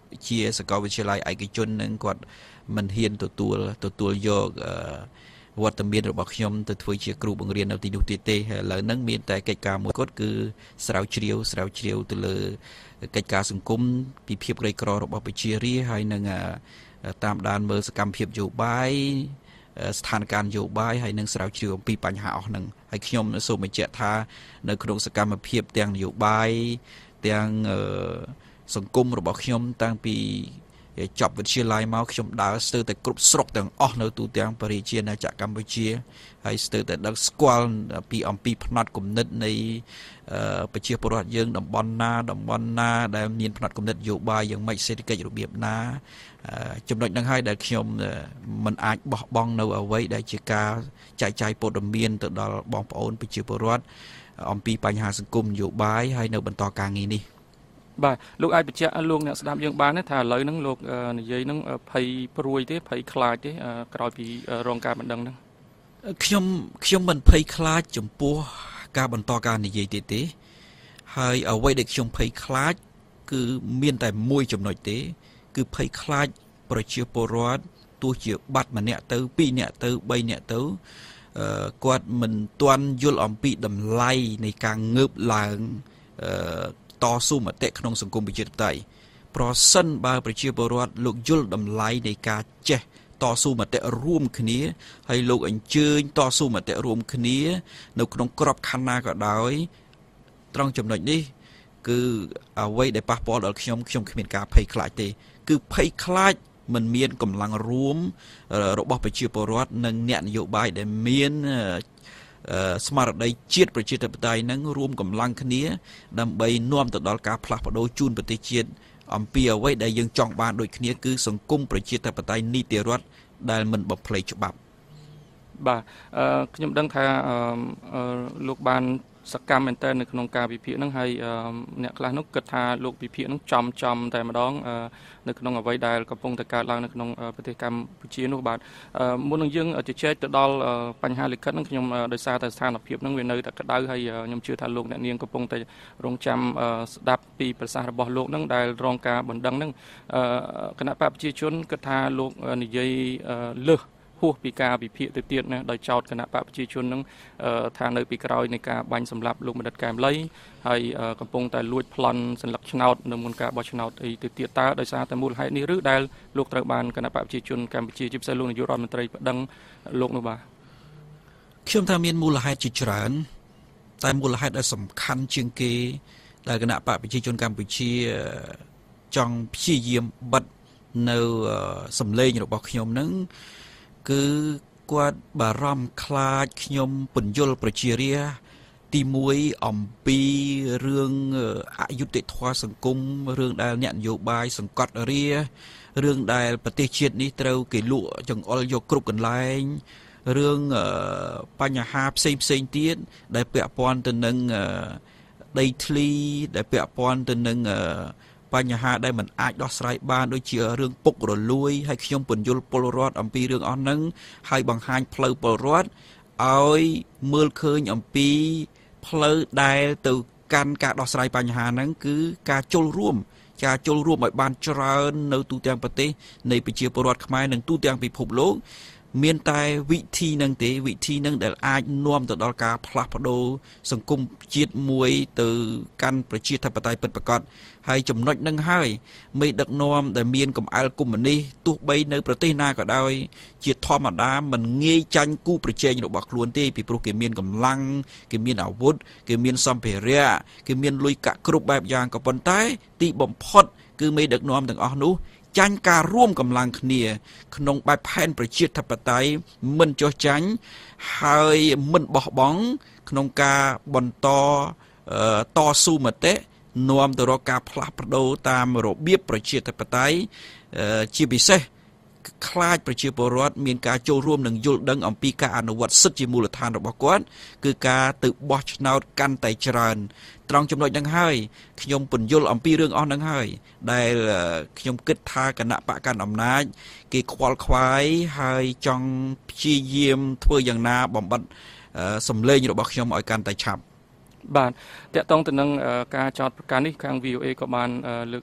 ជាសាកលវិទ្យាល័យឯកជននឹងគាត់មិនហ៊ានទទួលយកវត្តមានរបស់ខ្ញុំទៅធ្វើជាគ្រូបង្រៀននៅទីនោះទៀតទេឥឡូវហ្នឹងមានតែកិច្ចការមួយគត់គឺស្រាវជ្រាវទៅលើកិច្ចការសង្គមពីភាពក្រីក្ររបស់ប្រជារាស្ត្រហើយនឹងតាមដានមើលសកម្មភាពនយោបាយស្ថានភាពនយោបាយហើយនឹងស្រាវជ្រាវអំពីបញ្ហាអស់ហ្នឹងហើយខ្ញុំសូមបញ្ជាក់ថានៅក្នុងសកម្មភាពទាំងនយោបាយទាំងសង្គមរបស់ខ្ញុំតាំងពីចប់វិទ្យាល័យមកខ្ញុំដើរស្ទើរតែគ្រប់ស្រុកទាំងអស់នៅទូទាំងប្រជាណាចក្រកម្ពុជាហើយស្ទើរតែដឹងស្គាល់ពីអំពីផ្នត់គំនិតនៃប្រជាពលរដ្ឋយើងតំបន់ណាដែលមានផ្នត់គំនិតនយោបាយយ៉ាងម៉េចសេដ្ឋកិច្ចរបៀបណាចំណុចហ្នឹងហើយដែលខ្ញុំមិនអាចបោះបង់នៅអ្វីដែលជាការចែកចាយព័ត៌មានទៅដល់បងប្អូនប្រជាពលរដ្ឋអំពីបញ្ហាសង្គមនយោបាយហើយនៅបន្តការងារនេះបាទលោកអាចបញ្ជាក់លោកអ្នកស្ដាប់យើងបានថាឥឡូវហ្នឹងលោកនិយាយហ្នឹងភ័យព្រួយទេភ័យខ្លាចទេក្រោយពីរងការបណ្ដឹងហ្នឹងខ្ញុំមិនភ័យខ្លាចចំពោះការបន្តការនិយាយទេហើយអ្វីដែលខ្ញុំភ័យខ្លាចគឺមានតែមួយចំណុចទេគឺភ័យខ្លាចប្រជាពលរដ្ឋទោះជាបាត់ម្នាក់ទៅ2នាក់ទៅ3នាក់ទៅគាត់មិនទាន់យល់អំពីតម្លៃនៃការងើបឡើងតស៊ូមតិក្នុងសង្គមប្រជាធិបតេយ្យប្រសិនបើប្រជាពលរដ្ឋលោកយល់តម្លៃនៃការចេះតស៊ូមតិរួមគ្នាហើយលោកអញ្ជើញតស៊ូមតិរួមគ្នានៅក្នុងក្របខ័ណ្ឌណាក៏ដោយត្រង់ចំណុចនេះគឺអ្វីដែលប៉ះពាល់ដល់ខ្ញុំគ្មានការភ័យខ្លាចទេគឺភ័យខ្លាចមិនមានកម្លាំងរួមរបស់ប្រជាពលរដ្ឋនិងអ្នកនយោបាយដែលមានស្មារតីជាតិប្រជាធិបតេយ្យនឹងរួមកម្លាំងគ្នាដើម្បីនាំទៅដល់ការផ្លាស់ប្ដូរជូនប្រទេសជាតិអំពីអ្វីដែលយើងចង់បានដូចគ្នាគឺសង្គមប្រជាធិបតេយ្យនីតិរដ្ឋដែលមិនបំភ្លេចច្បាប់បាទខ្ញុំដឹងថាលោកបានសកម្មមែនតើនៅក្នុងការវិភាគហ្នឹងហើយអ្នកខ្លះនោះគិតថាលោកវិភាគហ្នឹងចំតែម្ដងនៅក្នុងអ្វីដែលកំពុងតែកើតឡើងនៅក្នុងប្រទេសកម្ពុជានោះបាទមុននឹងយើងជជែកទៅដល់បញ្ហាលិខិតហ្នឹងខ្ញុំដោយសារតែស្ថានភាពហ្នឹងវានៅតែក្តៅហើយខ្ញុំជឿថាលោកអ្នកនាងកំពុងតែរងចាំស្ដាប់ពីប្រសាសន៍របស់លោកហ្នឹងដែលរងការបណ្ដឹងហ្នឹងគណៈបកប្រជាជនគិតថាលោកនិយាយលើសហួសពីការវិភាគទៅទៀតណាដោយចោទគណៈបកប្រជាជននឹងថានៅពីក្រោយនៃការបាញ់សម្លាប់លោកបណ្ឌិតកែមលីហើយកំពុងតែលួចប្លន់សัญลักษณ์ឆ្នោតនៅមុនការបោះឆ្នោតអីទៅទៀតតើដោយសារតែមូលហេតុនេះឬដែលលោកត្រូវបានគណៈបកប្រជាជនកម្ពុជាជាពិសេសលោកនាយករដ្ឋមន្ត្រីប្តឹងលោកនោះបាទខ្ញុំថាមានមូលហេតុជាច្រើនតែមូលហេតុដែលសំខាន់ជាងគេដែលគណៈបកប្រជាជនកម្ពុជាចង់ព្យាយាមបិទនៅសម្លេងរបស់ខ្ញុំនឹងគឺគាត់បារម្ភខ្លាចខ្ញុំពន្យល់ប្រជារាស្ត្រទី1អំពីរឿងអយុត្តិធម៌សង្គមរឿងដែលអ្នកនយោបាយសង្កត់រារឿងដែលប្រទេសជាតិនេះត្រូវគេលក់ចង្អុលយកគ្រប់កន្លែងរឿងបញ្ហាផ្សេងទៀតដែលពាក់ព័ន្ធទៅនឹងដីធ្លីដែលពាក់ព័ន្ធទៅនឹងបញ្ហាដែលមិនអាចដោះស្រាយបានដូចជារឿងពុករលួយហើយខ្ញុំពន្យល់ពលរដ្ឋអំពីរឿងអស់ហ្នឹងហើយបង្ហាញផ្លូវពលរដ្ឋឲ្យមើលឃើញអំពីផ្លូវដែលទៅកាន់ការដោះស្រាយបញ្ហាហ្នឹងគឺការចូលរួមឲ្យបានច្រើននៅទូទាំងប្រទេសនៃប្រជាពលរដ្ឋខ្មែរនិងទូទាំងពិភពលោកមានតែវិធីនឹងទេវិធីនឹងដែលអាចនាំទៅដល់ការផ្លាស់ប្ដូរសង្គមជាតិមួយទៅកាន់ប្រជាធិបតេយ្យពិតប្រាកដហើយចំណុចនឹងហើយមេដឹកនាំដែលមានកំអែលកុម្មុយនីសទោះបីនៅប្រទេសណាក៏ដោយជាធម្មតាមិនងាយចាញ់គូប្រជែងរបស់ខ្លួនទេពីព្រោះគេមានកម្លាំងគេមានអាវុធគេមានសម្ភារៈគេមានលុយកាក់គ្រប់បែបយ៉ាងក៏ប៉ុន្តែទីបំផុតគឺមេដឹកនាំទាំងអស់នោះចាញ់ការរួមកម្លាំងគ្នាក្នុងបែបផែនប្រជាធិបតេយ្យមិនចុះចាញ់ហើយមិនបោះបង់ក្នុងការបន្តតស៊ូមតិនាំទៅរកការផ្លាស់ប្ដូរតាមរបៀបប្រជាធិបតេយ្យជាពិសេសខ្លាចប្រជាពលរដ្ឋមានការចូលរួមនិងយល់ដឹងអំពីការអនុវត្តសិទ្ធិជាមូលដ្ឋានរបស់គាត់គឺការទៅបោះឆ្នោតកាន់តែច្រើនត្រង់ចំណុចហ្នឹងហើយខ្ញុំពន្យល់អំពីរឿងអស់ហ្នឹងហើយដែលខ្ញុំគិតថាគណៈបកកាន់អំណាចគេខ្វល់ខ្វាយហើយចង់ព្យាយាមធ្វើយ៉ាងណាបំបត្តិសម្លេងរបស់ខ្ញុំឲ្យកាន់តែឆាប់បាទតកតងទៅនឹងការចោទប្រកាន់នេះខាង VOA ក៏បានលើក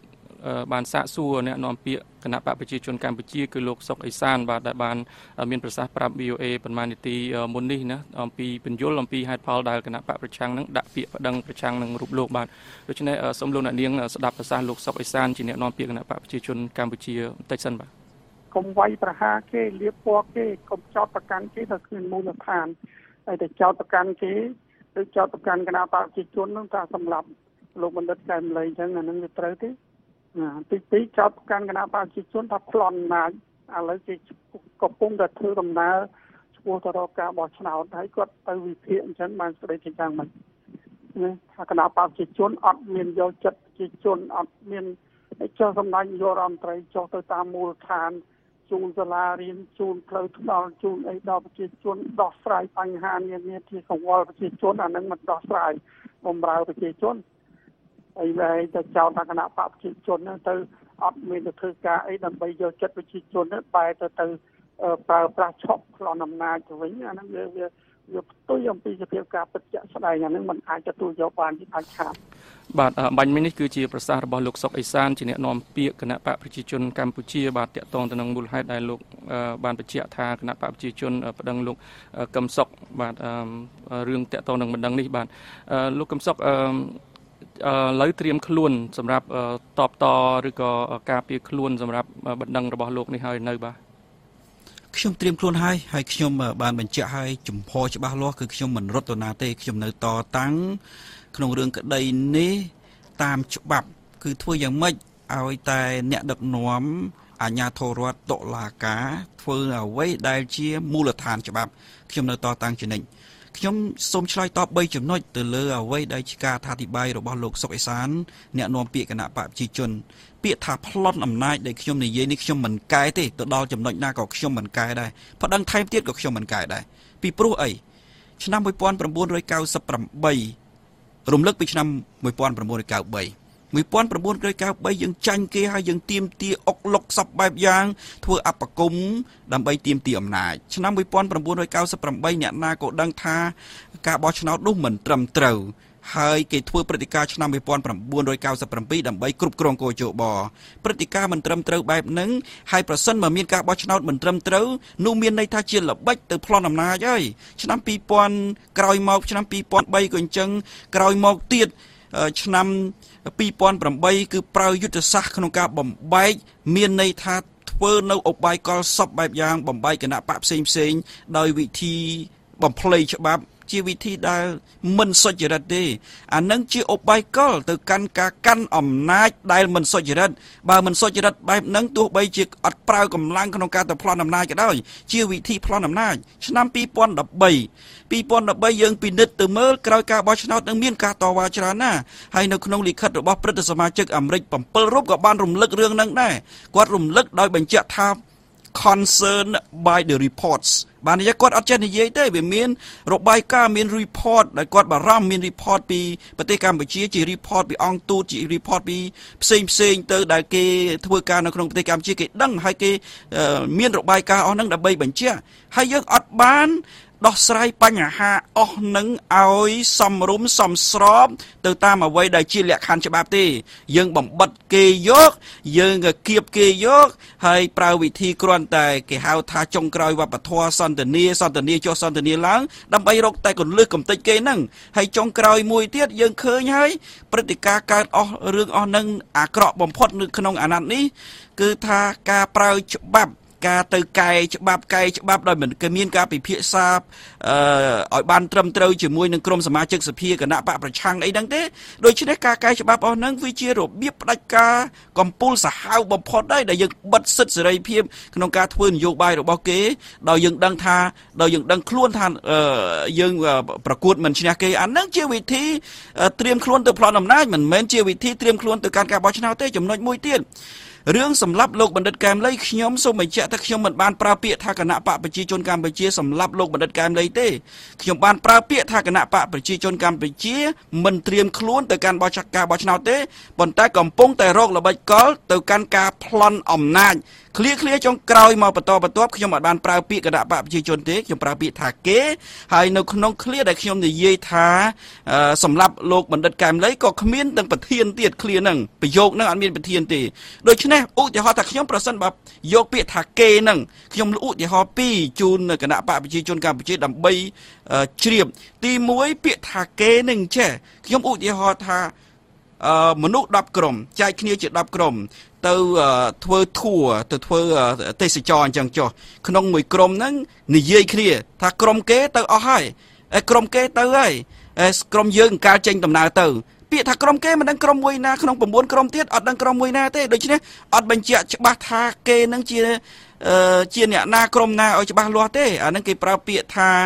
បានសាកសួរអ្នកនាំពាក្យគណៈបកប្រជាជនកម្ពុជាគឺលោកសុកអេសានបាទដែលបានមានប្រសាសន៍ប្រាប់ VOA ប្រមាណនាទីមុននេះណាអំពីបញ្យលអំពីហេតុផលដែលគណៈបកប្រឆាំងនឹងដាក់ពាក្យប្តឹងប្រឆាំងនឹងរូបលោកបាទដូច្នេះសូមលោកអ្នកនាងស្ដាប់ប្រសាសន៍លោកសុកអេសានជាអ្នកនាំពាក្យគណៈបកប្រជាជនកម្ពុជាបន្តិចសិនបាទកុំវាយប្រហារគេលៀបពណ៌គេកុំចោទប្រកាន់គេថាគ្មានមូលដ្ឋានហើយតែចោទប្រកាន់គេឬចោទប្រកាន់គណៈបកប្រជាជននឹងថាសម្រាប់លោកបណ្ឌិតកែមលីអញ្ចឹងអានឹងវាត្រូវទេទី2ចោទប្រកាន់គណៈបកប្រជាជនថាប្លន់អំណាចឥឡូវគេកំពុងតែធ្វើដំណើរឆ្ពោះទៅរកការបោះឆ្នោតហើយគាត់ទៅវិភាគអញ្ចឹងបានស្ដីជាយ៉ាងម៉េចថាគណៈបកប្រជាជនអត់មានយកចិត្តប្រជាជនអត់មានចុះសម្ដេចនាយករដ្ឋមន្ត្រីចុះទៅតាមមូលដ្ឋានជូនសាលារៀនជូនផ្លូវថ្នល់ជូនអីដល់ប្រជាជនដោះស្រាយបញ្ហានានាជាកង្វល់ប្រជាជនអានឹងមិនដោះស្រាយបំរើប្រជាជនហើយតែចោទគណៈបកប្រជាជនទៅអត់មានទៅធ្វើការអីដើម្បីយកចិត្តប្រជាជនបែរទៅប្រើប្រាស់ឆក់ប្លន់អំណាចទៅវិញអានឹងវាផ្ទុយអំពីសភាពការពិតជាក់ស្ដែងអានឹងមិនអាចទទួលយកបានជាដាច់ខាតបាទបាញ់មិញនេះគឺជាប្រសាសន៍របស់លោកសុកអេសានជាអ្នកនាំពាក្យគណៈបកប្រជាជនកម្ពុជាបាទតាក់ទងទៅនឹងមូលហេតុដែលលោកបានបញ្ជាក់ថាគណៈបកប្រជាជនប្តឹងលោកកឹមសុខបាទរឿងតាក់ទងនឹងបណ្ដឹងនេះបាទលោកកឹមសុខឥឡូវត្រៀមខ្លួនសម្រាប់តបតឬក៏ការពារខ្លួនសម្រាប់បណ្ដឹងរបស់លោកនេះហើយនៅបាទខ្ញុំត្រៀមខ្លួនហើយខ្ញុំបានបញ្ជាក់ឲ្យចំហច្បាស់លាស់គឺខ្ញុំមិនរត់ទៅណាទេខ្ញុំនៅតតាំងក្នុងរឿងក្តីនេះតាមច្បាប់គឺធ្វើយ៉ាងម៉េចឲ្យតែអ្នកដឹកនាំអាជ្ញាធររដ្ឋតុលាការធ្វើអ្វីដែលជាមូលដ្ឋានច្បាប់ខ្ញុំនៅតតាំងជានិច្ចខ្ញុំសូមឆ្លើយតប3ចំណុចទៅលើអ្វីដែលជាការអធិប្បាយរបស់លោកសុកអេសានអ្នកនាំពាក្យគណៈបកប្រជាជនពាក្យថាប្លន់អំណាចដែលខ្ញុំនិយាយនេះខ្ញុំមិនកែទេទៅដល់ចំណុចណាក៏ខ្ញុំមិនកែដែរប្តឹងថែមទៀតក៏ខ្ញុំមិនកែដែរពីព្រោះអីឆ្នាំ1998រំលឹកពីឆ្នាំ1993យើងចាញ់គេហើយយើងទាមទារអុកលុកសពបែបយ៉ាងធ្វើអបគមដើម្បីទាមទារអំណាចឆ្នាំ1998អ្នកណាក៏ដឹងថាការបោះឆ្នោតនោះមិនត្រឹមត្រូវហើយគេធ្វើព្រឹត្តិការណ៍ឆ្នាំ1997ដើម្បីគ្រប់គ្រងកោជបព្រឹត្តិការណ៍មិនត្រឹមត្រូវបែបហ្នឹងហើយប្រសិនបើមានការបោះឆ្នោតមិនត្រឹមត្រូវនោះមានន័យថាជាល្បិចទៅប្លន់អំណាចហើយឆ្នាំ2000ក្រោយមកឆ្នាំ2003ក៏អញ្ចឹងក្រោយមកទៀតឆ្នាំ2008គឺប្រើយុទ្ធសាស្ត្រក្នុងការបំបែកមានន័យថាធ្វើនៅឧបាយកលសពបែបយ៉ាងបំបែកគណៈបកផ្សេងដោយវិធីបំភ្លៃច្បាប់ជាវិធីដែលមិនសុចរិតទេអានឹងជាឧបាយកលទៅកាន់ការកាន់អំណាចដែលមិនសុចរិតបើមិនសុចរិតបែបហ្នឹងទោះបីជាអត់ប្រើកម្លាំងក្នុងការទៅប្លន់អំណាចក៏ដោយជាវិធីប្លន់អំណាចឆ្នាំ2013យើងពិនិត្យទៅមើលក្រោយការបោះឆ្នោតនឹងមានការតវ៉ាច្រើនណាស់ហើយនៅក្នុងលិខិតរបស់ព្រឹទ្ធសមាជិកអាមេរិក7រូបក៏បានរំលឹករឿងហ្នឹងដែរគាត់រំលឹកដោយបញ្ជាក់ថា concern by the reports បាននិយាយគាត់អត់ចេះនិយាយទេវាមានរបាយការណ៍មាន report ដែលគាត់បារម្ភមាន report ពីប្រទេសកម្ពុជាជា report ពីអង្គទូតជា report ពីផ្សេងទៅដែលគេធ្វើការនៅក្នុងប្រទេសកម្ពុជាគេដឹងហើយគេមានរបាយការណ៍អស់ហ្នឹងដើម្បីបញ្ជាក់ហើយយើងអត់បានដោះស្រាយបញ្ហាអស់នឹងឲ្យសមរម្យសមស្របទៅតាមអ្វីដែលជាលក្ខខណ្ឌច្បាប់ទេយើងបំបិតគេយកយើងគៀបគេយកហើយប្រើវិធីគ្រាន់តែគេហៅថាចុងក្រោយវប្បធម៌សន្តានាចុះសន្តានាឡើងដើម្បីរកតែកលឹះកំតិចគេហ្នឹងហើយចុងក្រោយមួយទៀតយើងឃើញហើយព្រឹត្តិការណ៍កើតអស់រឿងអស់នឹងអាក្រក់បំផុតនៅក្នុងអាណត្តិនេះគឺថាការប្រើច្បាប់ការទៅកែច្បាប់ដោយមិនគេមានការពិភាក្សាឲ្យបានត្រឹមត្រូវជាមួយនឹងក្រុមសមាជិកសភាគណៈបកប្រឆាំងអីហ្នឹងទេដូច្នេះការកែច្បាប់អស់ហ្នឹងវាជារបៀបផ្ដាច់ការកំពូលសាហាវបំផុតដែរដែលយើងបិទសិទ្ធិសេរីភាពក្នុងការធ្វើនយោបាយរបស់គេដោយយើងដឹងខ្លួនថាយើងប្រកួតមិនឈ្នះគេអាហ្នឹងជាវិធីត្រៀមខ្លួនទៅប្លន់អំណាចមិនមែនជាវិធីត្រៀមខ្លួនទៅកាន់ការបោះឆ្នោតទេចំណុចមួយទៀតរឿងសម្រាប់លោកបណ្ឌិតកែមលីខ្ញុំសូមបញ្ជាក់ថាខ្ញុំមិនបានប្រើពាក្យថាគណៈបកប្រជាជនកម្ពុជាសម្រាប់លោកបណ្ឌិតកែមលីទេខ្ញុំបានប្រើពាក្យថាគណៈបកប្រជាជនកម្ពុជាមិនត្រៀមខ្លួនទៅកាន់ការបោះឆ្នោតទេប៉ុន្តែកំពុងតែរកល្បិចកលទៅកាន់ការប្លន់អំណាចឃ្លាចុងក្រោយមកបន្តបន្ទាប់ខ្ញុំមិនបានប្រើពាក្យគណៈបកប្រជាជនទេខ្ញុំប្រើពាក្យថាគេហើយនៅក្នុងឃ្លាដែលខ្ញុំនិយាយថាសម្រាប់លោកបណ្ឌិតកែមលីក៏គ្មានទាំងប្រធានទៀតឃ្លាហ្នឹងប្រយោគហ្នឹងអត់មានប្រធានទេដូច្នេះឧទាហរណ៍ថាខ្ញុំប្រសិនបើយកពាក្យថាគេហ្នឹងខ្ញុំឧទាហរណ៍ពីរជូនគណៈបកប្រជាជនកម្ពុជាដើម្បីជ្រាបទី1ពាក្យថាគេហ្នឹងចេះខ្ញុំឧទាហរណ៍ថាមនុស្ស10ក្រុមចែកគ្នាជា10ក្រុមទៅធ្វើធัวទៅធ្វើទេសចរអញ្ចឹងចុះក្នុងមួយក្រុមហ្នឹងនិយាយគ្នាថាក្រុមគេទៅអស់ហើយក្រុមគេទៅហើយក្រុមយើងកាលចេញដំណើរទៅពាក្យថាក្រុមគេមិនដឹងក្រុមមួយណាក្នុង9ក្រុមទៀតអត់ដឹងក្រុមមួយណាទេដូច្នេះអត់បញ្ជាក់ច្បាស់ថាគេនឹងជាអ្នកណាក្រុមណាឲ្យច្បាស់លាស់ទេអាហ្នឹងគេប្រើពាក្យថា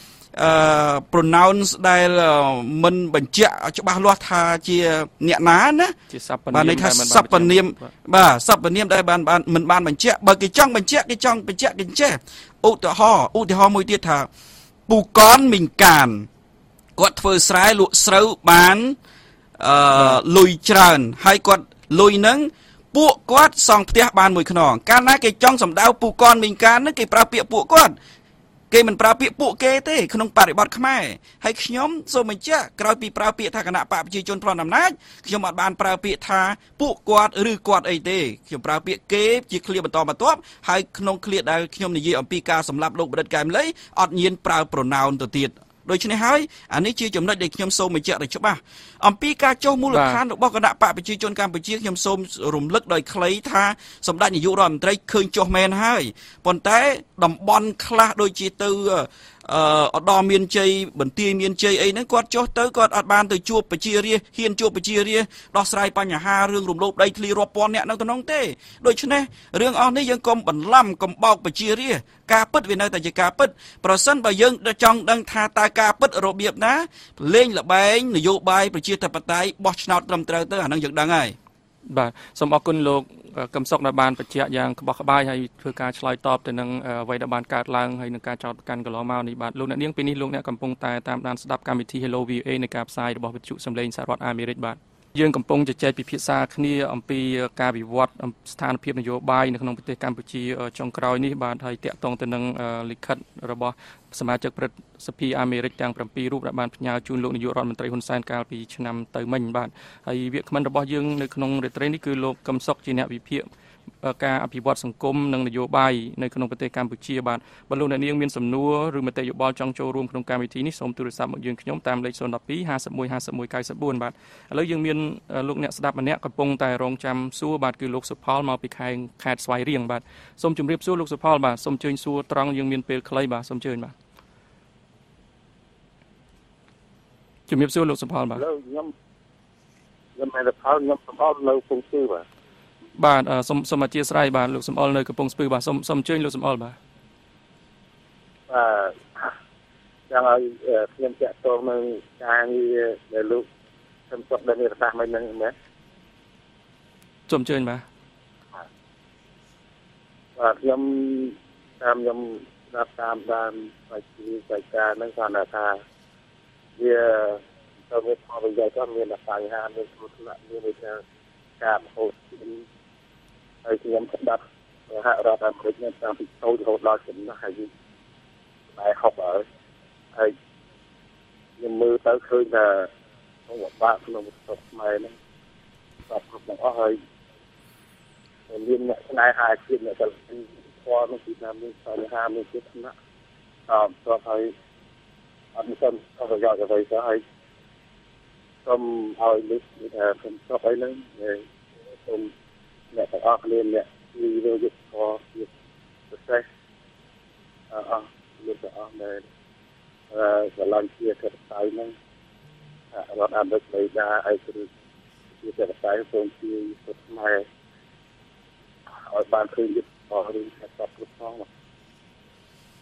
pronounce ដែលមិនបញ្ជាក់ច្បាស់លាស់ថាជាអ្នកណាណាជាសព្វនាមបាទន័យថាសព្វនាមបាទសព្វនាមដែលបានមិនបានបញ្ជាក់បើគេចង់បញ្ជាក់គេចង់បញ្ជាក់គេចេះឧទាហរណ៍មួយទៀតថាពូកនមីងកានគាត់ធ្វើស្រែលក់ស្រូវបានលុយច្រើនហើយគាត់លុយហ្នឹងពួកគាត់សង់ផ្ទះបានមួយខ្នងកាលណាគេចង់សម្ដៅពូកនមីងកានហ្នឹងគេប្រើពាក្យពួកគាត់គេមិនប្រើពាក្យពួកគេទេក្នុងបរិបទខ្មែរហើយខ្ញុំសូមបញ្ជាក់ក្រោយពីប្រើពាក្យថាគណៈបកប្រជាជនប្លន់អំណាចខ្ញុំអត់បានប្រើពាក្យថាពួកគាត់ឬគាត់អីទេខ្ញុំប្រើពាក្យគេជាឃ្លាបន្តបន្ទាប់ហើយក្នុងឃ្លាដែលខ្ញុំនិយាយអំពីការសម្លាប់លោកបណ្ឌិតកែមលីអត់ញៀនប្រើ pronoun ទៅទៀតដូច្នេះហើយអានេះជាចំណុចដែលខ្ញុំសូមបញ្ជាក់ឲ្យច្បាស់អំពីការចុះមូលដ្ឋានរបស់គណៈបកប្រជាជនកម្ពុជាខ្ញុំសូមរំលឹកដោយខ្លីថាសម្ដេចនាយករដ្ឋមន្ត្រីឃើញចុះមែនហើយប៉ុន្តែតំបន់ខ្លះដូចជាទៅឧត្តមមានជ័យបន្ទាយមានជ័យអីហ្នឹងគាត់ចុះទៅគាត់អត់បានទៅជួបប្រជារាស្ត្រហ៊ានជួបប្រជារាស្ត្រដោះស្រាយបញ្ហារឿងរំលោភដីធ្លីរាប់ពាន់អ្នកនៅក្នុងទេដូច្នេះរឿងអស់នេះយើងកុំបន្លំកុំបោកប្រជារាស្ត្រការពិតវានៅតែជាការពិតប្រសិនបើយើងចង់ដឹងថាតើការពិតរបៀបណាលេងល្បែងនយោបាយប្រជាធិបតេយ្យបោះឆ្នោតត្រឹមត្រូវទៅអានឹងយើងដឹងហើយបាទសូមអរគុណលោកកឹមសុខដែលបានបញ្ជាក់យ៉ាងក្បោះក្បាយហើយធ្វើការឆ្លើយតបទៅនឹងអ្វីដែលបានកើតឡើងហើយនឹងការចោទប្រកាន់កន្លងមកនេះបាទលោកអ្នកនាងពេលនេះលោកអ្នកកំពុងតែតាមដានស្ដាប់កម្មវិធី Hello VOA នៃការផ្សាយរបស់វិទ្យុសំឡេងសហរដ្ឋអាមេរិកបាទយើងកំពុងជជែកពិភាក្សាគ្នាអំពីការវិវត្តស្ថានភាពនយោបាយនៅក្នុងប្រទេសកម្ពុជាចុងក្រោយនេះបាទហើយតាក់ទងទៅនឹងលិខិតរបស់សមាជិកព្រឹទ្ធសភាអាមេរិកទាំង7រូបដែលបានផ្ញើជូនលោកនាយករដ្ឋមន្ត្រីហ៊ុនសែនកាលពីឆ្នាំទៅមិញបាទហើយវាគ្មិនរបស់យើងនៅក្នុងរាត្រីនេះគឺលោកកឹមសុខជាអ្នកវិភាគការអភិវឌ្ឍសង្គមនិងនយោបាយនៅក្នុងប្រទេសកម្ពុជាបាទបើលោកអ្នកនាងមានសំណួរឬមតិយោបល់ចង់ចូលរួមក្នុងកម្មវិធីនេះសូមទូរស័ព្ទមកយើងខ្ញុំតាមលេខ012 51 51 94បាទឥឡូវយើងមានលោកអ្នកស្ដាប់ម្នាក់កំពុងតែរងចាំសួរបាទគឺលោកសុផលមកពីខេត្តស្វាយរៀងបាទសូមជម្រាបសួរលោកសុផលបាទសូមអញ្ជើញសួរត្រង់យើងមានពេលខ្លីបាទសូមអញ្ជើញបាទជំរាបសួរលោកសុផលបាទខ្ញុំហៅផលខ្ញុំសំអល់នៅពងស្ពឺបាទសូមអធិស្ឋានបាទលោកសំអល់នៅកំពង់ស្ពឺបាទសូមអញ្ជើញលោកសំអល់បាទយ៉ាងឲ្យខ្ញុំតាក់ទងនឹងការងារដែលលោកខ្ញុំសុខដែលមានប្រសាសន៍មិនហ្នឹងមែនសូមអញ្ជើញបាទខ្ញុំដាក់តាមដានបច្ចុប្បន្នការហ្នឹងគាត់ថាវាទៅមានផលប្រយោជន៍ក៏មានបញ្ហាមានគ្រោះថ្នាក់មានការហូរហើយខ្ញុំស្ដាប់សហរដ្ឋអាមេរិកនេះតាំងពីតូចរហូតដល់ចំណាស់ហើយតែ60ហើយខ្ញុំមើលទៅឃើញថាក្នុងបាក់ក្នុងស្រុកខ្មែរហ្នឹងគ្រប់ទាំងអស់ហើយមានអ្នកស្នេហាជាតិអ្នកដែលស្គាល់នឹងពីតាមមានបញ្ហាមានគ្រោះថ្នាក់ស្រាប់ហើយអត់មានប្រយោជន៍អ្វីទៅហើយសូមឲ្យលើកថាខ្ញុំស្រុកអីហ្នឹងសូមអ្នកទាំងអស់គ្នាអ្នកនិយាយយកខជាពិសេសលោកទាំងអស់ដែលឆ្លងជាកតៃហ្នឹងរដ្ឋអាមេរិកបៃតាឯករាជ្យជាកតៃសូមជួយសុខខ្មែរឲ្យបានឃើញយុទ្ធសាស្ត្ររឿងខាត់គ្រប់ផង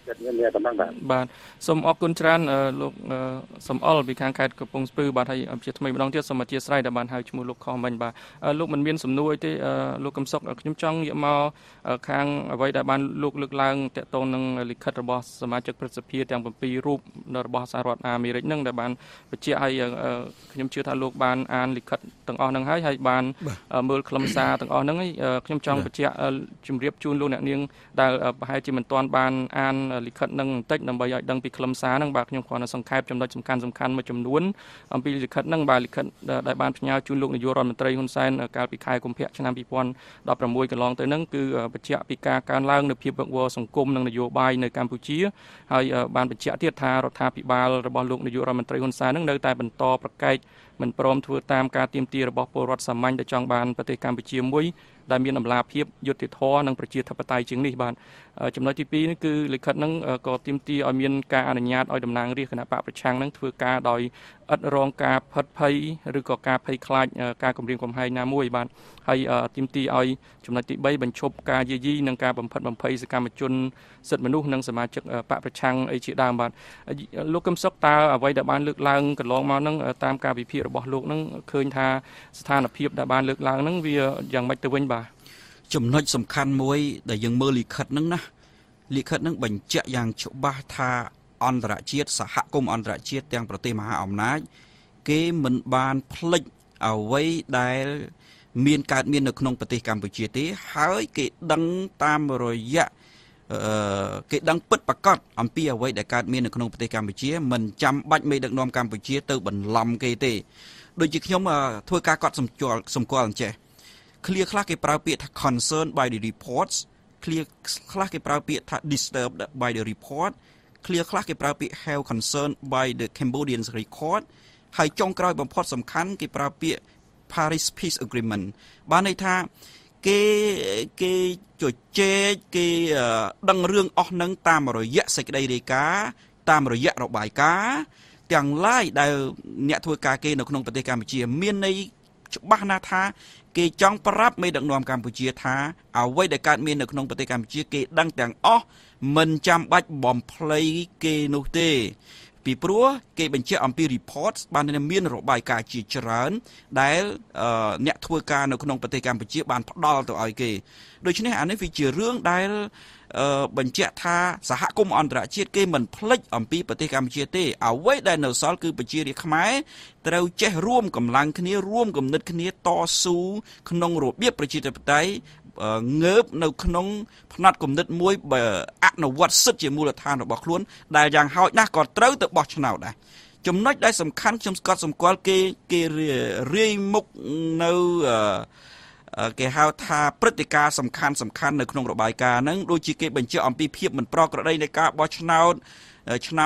មានប៉ុណ្ណឹងបាទសូមអរគុណច្រើនលោកសំអល់ពីខាងខេត្តកំពង់ស្ពឺបាទហើយជាថ្មីម្ដងទៀតសូមអធិស្ឋានដែលបានហៅឈ្មោះលោកខំមិញបាទលោកមិនមានសំណួរទេលោកកំសុកខ្ញុំចង់ងាកមកខាងអ្វីដែលបានលោកលើកឡើងទាក់ទងនឹងលិខិតរបស់សមាជិកព្រឹទ្ធសភាទាំង7រូបរបស់សហរដ្ឋអាមេរិកនឹងដែលបានបញ្ជាក់ឲ្យខ្ញុំជឿថាលោកបានអានលិខិតទាំងអស់ហ្នឹងហើយបានមើលខ្លឹមសារទាំងអស់ហ្នឹងហើយខ្ញុំចង់បញ្ជាក់ជម្រាបជូនលោកអ្នកនាងដែលប្រហែលជាមិនទាន់បានអានលិខិតនឹងបន្តិចដើម្បីឲ្យដឹងពីខ្លឹមសារហ្នឹងបាទខ្ញុំគ្រាន់តែសង្ខេបចំណុចសំខាន់មួយចំនួនអំពីលិខិតហ្នឹងបាទលិខិតដែលបានផ្ញើជូនលោកនាយករដ្ឋមន្ត្រីហ៊ុនសែនកាលពីខែកុម្ភៈឆ្នាំ2016កន្លងទៅហ្នឹងគឺបញ្ជាក់ពីការកើនឡើងនៃភាពវឹកវរសង្គមនិងនយោបាយនៅកម្ពុជាហើយបានបញ្ជាក់ទៀតថារដ្ឋាភិបាលរបស់លោកនាយករដ្ឋមន្ត្រីហ៊ុនសែនហ្នឹងនៅតែបន្តប្រកែកមិនព្រមធ្វើតាមការទាមទាររបស់ពលរដ្ឋសាមញ្ញដែលចង់បានប្រទេសកម្ពុជាមួយដែលមានតម្លាភាពយុត្តិធម៌និងប្រជាធិបតេយ្យជាងនេះបាទចំណុចទី2នេះគឺលិខិតហ្នឹងក៏ទាមទារឲ្យមានការអនុញ្ញាតឲ្យតំណាងរាស្ត្រគណៈបកប្រឆាំងហ្នឹងធ្វើការដោយឥតរងការផិតភ័យឬក៏ការភ័យខ្លាចការគំរាមកំហែងណាមួយបាទហើយទាមទារឲ្យចំណុចទី3បញ្ឈប់ការយាយីនិងការបំផិតបំភ័យសកម្មជនសិទ្ធិមនុស្សនិងសមាជិកបកប្រឆាំងអីជាដើមបាទលោកកឹមសុខតើអ្វីដែលបានលើកឡើងកន្លងមកហ្នឹងតាមការវិភាគរបស់លោកហ្នឹងឃើញថាស្ថានភាពដែលបានលើកឡើងហ្នឹងវាយ៉ាងម៉េចទៅវិញបាទចំណុចសំខាន់មួយដែលយើងមើលលិខិតហ្នឹងណាលិខិតហ្នឹងបញ្ជាក់យ៉ាងច្បាស់ថាអន្តរជាតិសហគមន៍អន្តរជាតិទាំងប្រទេសមហាអំណាចគេមិនបានភ្លេចអ្វីដែលមានកើតមាននៅក្នុងប្រទេសកម្ពុជាទេហើយគេដឹងតាមរយៈគេដឹងពិតប្រាកដអំពីអ្វីដែលកើតមាននៅក្នុងប្រទេសកម្ពុជាមិនចាំបាច់មេដឹកនាំកម្ពុជាទៅបន្លំគេទេដូចជាខ្ញុំធ្វើការកត់សម្គាល់អញ្ចេះclear ខ្លះគេប្រើពាក្យថា concerned by the reports clear ខ្លះគេប្រើពាក្យថា disturbed by the report clear ខ្លះគេប្រើពាក្យ have concerned by the Cambodian record ហើយចុងក្រោយបំផុតសំខាន់គេប្រើពាក្យ Paris Peace Agreement បានន័យថាគេជជែកគេដឹងរឿងអស់ហ្នឹងតាមរយៈសេចក្តីរាយការណ៍តាមរយៈរបាយការណ៍ទាំងឡាយដែលអ្នកធ្វើការគេនៅក្នុងប្រទេសកម្ពុជាមានន័យច្បាស់ណាស់ថាគេចង់ប្រាប់មេដឹកនាំកម្ពុជាថាអ្វីដែលកើតមាននៅក្នុងប្រទេសកម្ពុជាគេដឹងទាំងអស់មិនចាំបាច់បំភ្លៃគេនោះទេពីព្រោះគេបញ្ជាក់អំពី report បានមានរបាយការណ៍ជាច្រើនដែលអ្នកធ្វើការនៅក្នុងប្រទេសកម្ពុជាបានផ្ដល់ទៅឲ្យគេដូច្នេះអានេះវាជារឿងដែលបញ្ជាក់ថាសហគមន៍អន្តរជាតិគេមិនភ្លេចអំពីប្រទេសកម្ពុជាទេអ្វីដែលនៅសល់គឺប្រជារាស្ត្រខ្មែរត្រូវចេះរួមកម្លាំងគ្នារួមគំនិតគ្នាតស៊ូក្នុងរបៀបប្រជាធិបតេយ្យងើបនៅក្នុងផ្នែកគំនិតមួយអនុវត្តសិទ្ធិជាមូលដ្ឋានរបស់ខ្លួនដែលយ៉ាងហោចណាស់ក៏ត្រូវទៅបោះឆ្នោតដែរចំណុចដែលសំខាន់ខ្ញុំស្កត់សម្គាល់គេរាយមុខនៅគេហៅថាព្រឹត្តិការណ៍សំខាន់នៅក្នុងរបាយការណ៍ហ្នឹងដូចជាគេបញ្ជាក់អំពីភាពមិនប្រក្រតីនៃការបោះឆ្នោតឆ្នាំ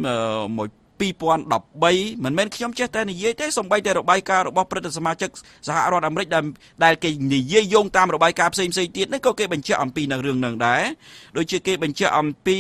2013មិនមែនខ្ញុំចេះតែនិយាយទេសូម្បីតែរបាយការណ៍របស់ព្រឹទ្ធសមាជិកសហរដ្ឋអាមេរិកដែលគេនិយាយយោងតាមរបាយការណ៍ផ្សេងទៀតនេះក៏គេបញ្ជាក់អំពីនៅរឿងហ្នឹងដែរដូចជាគេបញ្ជាក់អំពី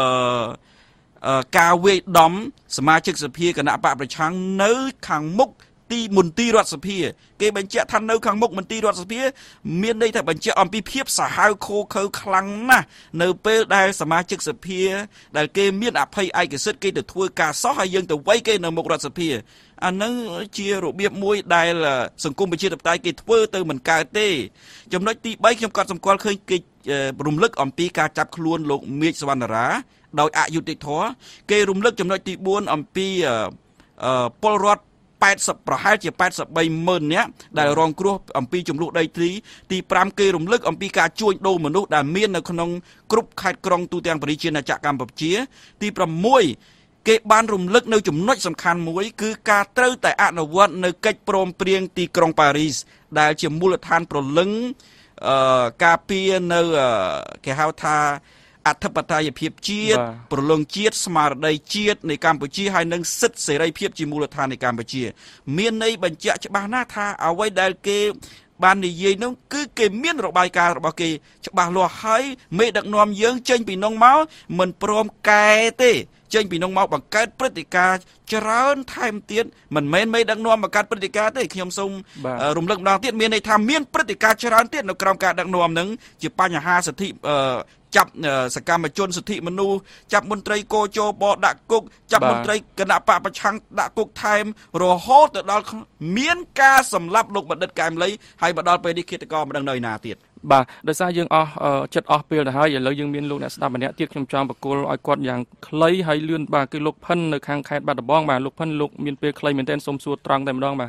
ការវាយដំសមាជិកសភាគណៈបកប្រឆាំងនៅខាងមុខទីមន្ទីររដ្ឋសភាគេបញ្ជាក់ថានៅខាងមុខមន្ទីររដ្ឋសភាមានន័យថាបញ្ជាក់អំពីភាពសាហាវឃោឃៅខ្លាំងណាស់នៅពេលដែលសមាជិកសភាដែលគេមានអភ័យឯកសិទ្ធិគេទៅធ្វើការសោះហើយយើងទៅវាយគេនៅមុខរដ្ឋសភាអានឹងជារបៀបមួយដែលសង្គមប្រជាធិបតេយ្យគេធ្វើទៅមិនកើតទេចំណុចទី3ខ្ញុំក៏សម្គាល់ឃើញគេរំលឹកអំពីការចាប់ខ្លួនលោកមេឃសវណ្ណរាដោយអយុត្តិធម៌គេរំលឹកចំណុចទី4អំពីពលរដ្ឋប្រហែលជា83ម៉ឺននាក់ដែលរងគ្រោះអំពីចំនួនដីធ្លីទី5គេរំលឹកអំពីការជួញដូរមនុស្សដែលមាននៅក្នុងគ្រប់ខេត្តក្រុងទូទាំងប្រជាណាចក្រកម្ពុជាទី6គេបានរំលឹកនៅចំណុចសំខាន់មួយគឺការត្រូវតែអនុវត្តនៅកិច្ចព្រមព្រៀងទីក្រុងប៉ារីសដែលជាមូលដ្ឋានព្រលឹងការពារនៅគេហៅថាអធិបតេយ្យភាពជាតិប្រលឹងជាតិស្មារតីជាតិនៃកម្ពុជាហើយនិងសិទ្ធិសេរីភាពជាមូលដ្ឋាននៃកម្ពុជាមានន័យបញ្ជាក់ច្បាស់ណាស់ថាអ្វីដែលគេបាននិយាយនោះគឺគេមានរបាយការណ៍របស់គេច្បាស់លាស់ហើយមេដឹកនាំយើងចេញពីនោះមកមិនព្រមកែទេចេញពីនោះមកបង្កើតព្រឹត្តិការណ៍ច្រើនថែមទៀតមិនមែនមេដឹកនាំបង្កើតព្រឹត្តិការណ៍ទេខ្ញុំសូមរំលឹកម្ដងទៀតមានន័យថាមានព្រឹត្តិការណ៍ច្រើនទៀតនៅក្រោមការដឹកនាំនឹងជាបញ្ហាសិទ្ធិចាប់សកម្មជនសិទ្ធិមនុស្សចាប់មន្ត្រីកោជបដាក់គុកចាប់មន្ត្រីគណៈបកប្រឆាំងដាក់គុកថែមរហូតទៅដល់មានការសម្លាប់លោកបណ្ឌិតកែមលីហើយមកដល់ពេលនេះឃាតករមិនដឹងនៅណាទៀតបាទដោយសារយើងអស់ចិត្តអស់ពេលទៅហើយឥឡូវយើងមានលោកអ្នកស្ដាប់ម្នាក់ទៀតខ្ញុំចង់បកគលឲ្យគាត់យ៉ាងខ្លីហើយលឿនបាទគឺលោកផិននៅខាងខេត្តបាត់ដំបងបាទលោកផិនលោកមានពេលខ្លីមែនទែនសូមសួរត្រង់តែម្ដងបាទ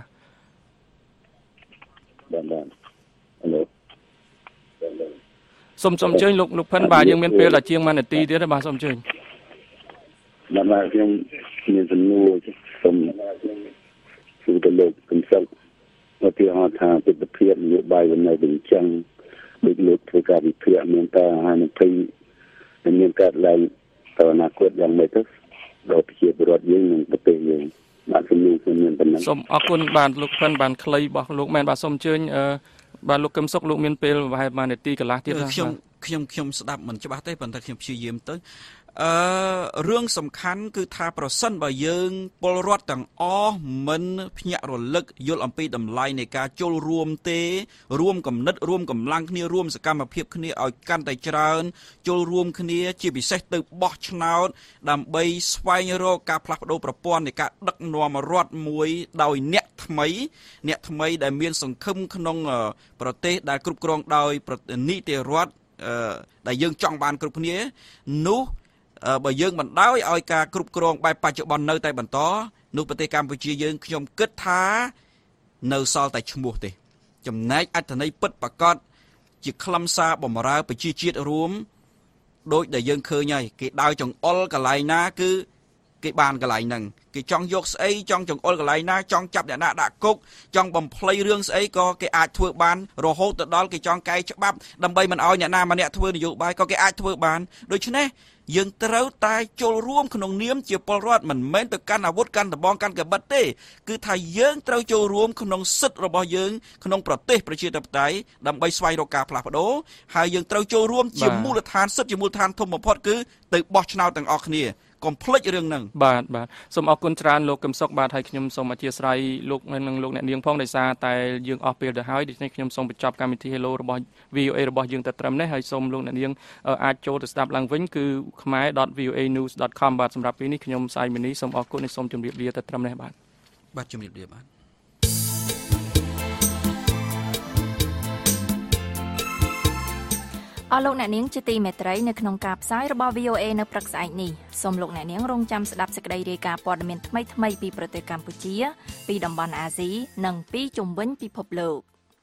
សូមអញ្ជើញលោកផិនបាទយើងមានពេលតែជាង1នាទីទៀតបាទសូមអញ្ជើញបាទខ្ញុំមានសំណួរសូមសួរទៅលោកកំសត់មកពីហៅថាពិតភាពនយោបាយនៅវិញចឹងដូចលោកធ្វើការវិភាគមានតើហានិភ័យមានកើតឡើងទៅអនាគតយ៉ាងម៉េចទៅដល់ប្រជាពលរដ្ឋយើងនិងប្រទេសយើងបាទជំនួសមានប៉ុណ្ណឹងសូមអរគុណបាទលោកផិនបានខ្លីរបស់លោកមែនបាទសូមអញ្ជើញបាទលោកកឹមសុខលោកមានពេលប្រហែល1នាទីកន្លះទៀតខ្ញុំស្ដាប់មិនច្បាស់ទេប៉ុន្តែខ្ញុំព្យាយាមទៅរឿងសំខាន់គឺថាប្រសិនបើយើងពលរដ្ឋទាំងអស់មិនភ្ញាក់រលឹកយល់អំពីតម្លៃនៃការចូលរួមទេរួមគំនិតរួមកម្លាំងគ្នារួមសកម្មភាពគ្នាឲ្យកាន់តែច្រើនចូលរួមគ្នាជាពិសេសទៅបោះឆ្នោតដើម្បីស្វែងរកការផ្លាស់ប្ដូរប្រព័ន្ធនៃការដឹកនាំរដ្ឋមួយដោយអ្នកថ្មីដែលមានសង្ឃឹមក្នុងប្រទេសដែលគ្រប់គ្រងដោយនីតិរដ្ឋដែលយើងចង់បានគ្រប់គ្នានោះបើយើងបណ្ដោយឲ្យការគ្រប់គ្រងបែបបច្ចុប្បន្ននៅតែបន្តនោះប្រទេសកម្ពុជាយើងខ្ញុំគិតថានៅសល់តែឈ្មោះទេចំណែកអត្ថន័យពិតប្រាកដជាខ្លឹមសារបម្រើប្រជាជាតិរួមដោយដែលយើងឃើញហើយគេដើរចង្អុលកន្លែងណាគឺគេបានកន្លែងហ្នឹងគេចង់យកស្អីចង់ចង្អុលកន្លែងណាចង់ចាប់អ្នកណាដាក់គុកចង់បំភ្លៃរឿងស្អីក៏គេអាចធ្វើបានរហូតទៅដល់គេចង់កែច្បាប់ដើម្បីមិនឲ្យអ្នកណាម្នាក់ធ្វើនយោបាយក៏គេអាចធ្វើបានដូច្នេះយើងត្រូវតែចូលរួមក្នុងនាមជាពលរដ្ឋមិនមែនទៅកាន់អាវុធកាន់ដបងកាន់កាបិតទេគឺថាយើងត្រូវចូលរួមក្នុងសិទ្ធិរបស់យើងក្នុងប្រទេសប្រជាធិបតេយ្យដើម្បីស្វែងរកការផ្លាស់ប្ដូរហើយយើងត្រូវចូលរួមជាមូលដ្ឋានសិទ្ធិជាមូលដ្ឋានធំបំផុតគឺទៅបោះឆ្នោតទាំងអស់គ្នាកុំភ្លេចរឿងហ្នឹងបាទសូមអរគុណច្រើនលោកកឹមសុខបាទហើយខ្ញុំសូមអធិស្ឋានលោកនិងលោកអ្នកនាងផងដោយសារតែយើងអស់ពេលទៅហើយដូច្នេះខ្ញុំសូមបញ្ចប់កម្មវិធី Hello របស់ VOA របស់យើងតែត្រឹមនេះហើយសូមលោកអ្នកនាងអាចចូលទៅស្ដាប់ឡើងវិញគឺ khmer.voanews.com បាទសម្រាប់ពេលនេះខ្ញុំសាយមីនីសូមអរគុណនិងសូមជម្រាបលាតែត្រឹមនេះបាទជម្រាបលាបាទអស់លោកអ្នកនាងជាទីមេត្រីនៅក្នុងការផ្សាយរបស់ VOA នៅព្រឹកស្អែកនេះសូមលោកអ្នកនាងរងចាំស្ដាប់សេចក្តីរាយការណ៍ព័ត៌មានថ្មីៗពីប្រទេសកម្ពុជាពីតំបន់អាស៊ីនិងពីជុំវិញពិភពលោក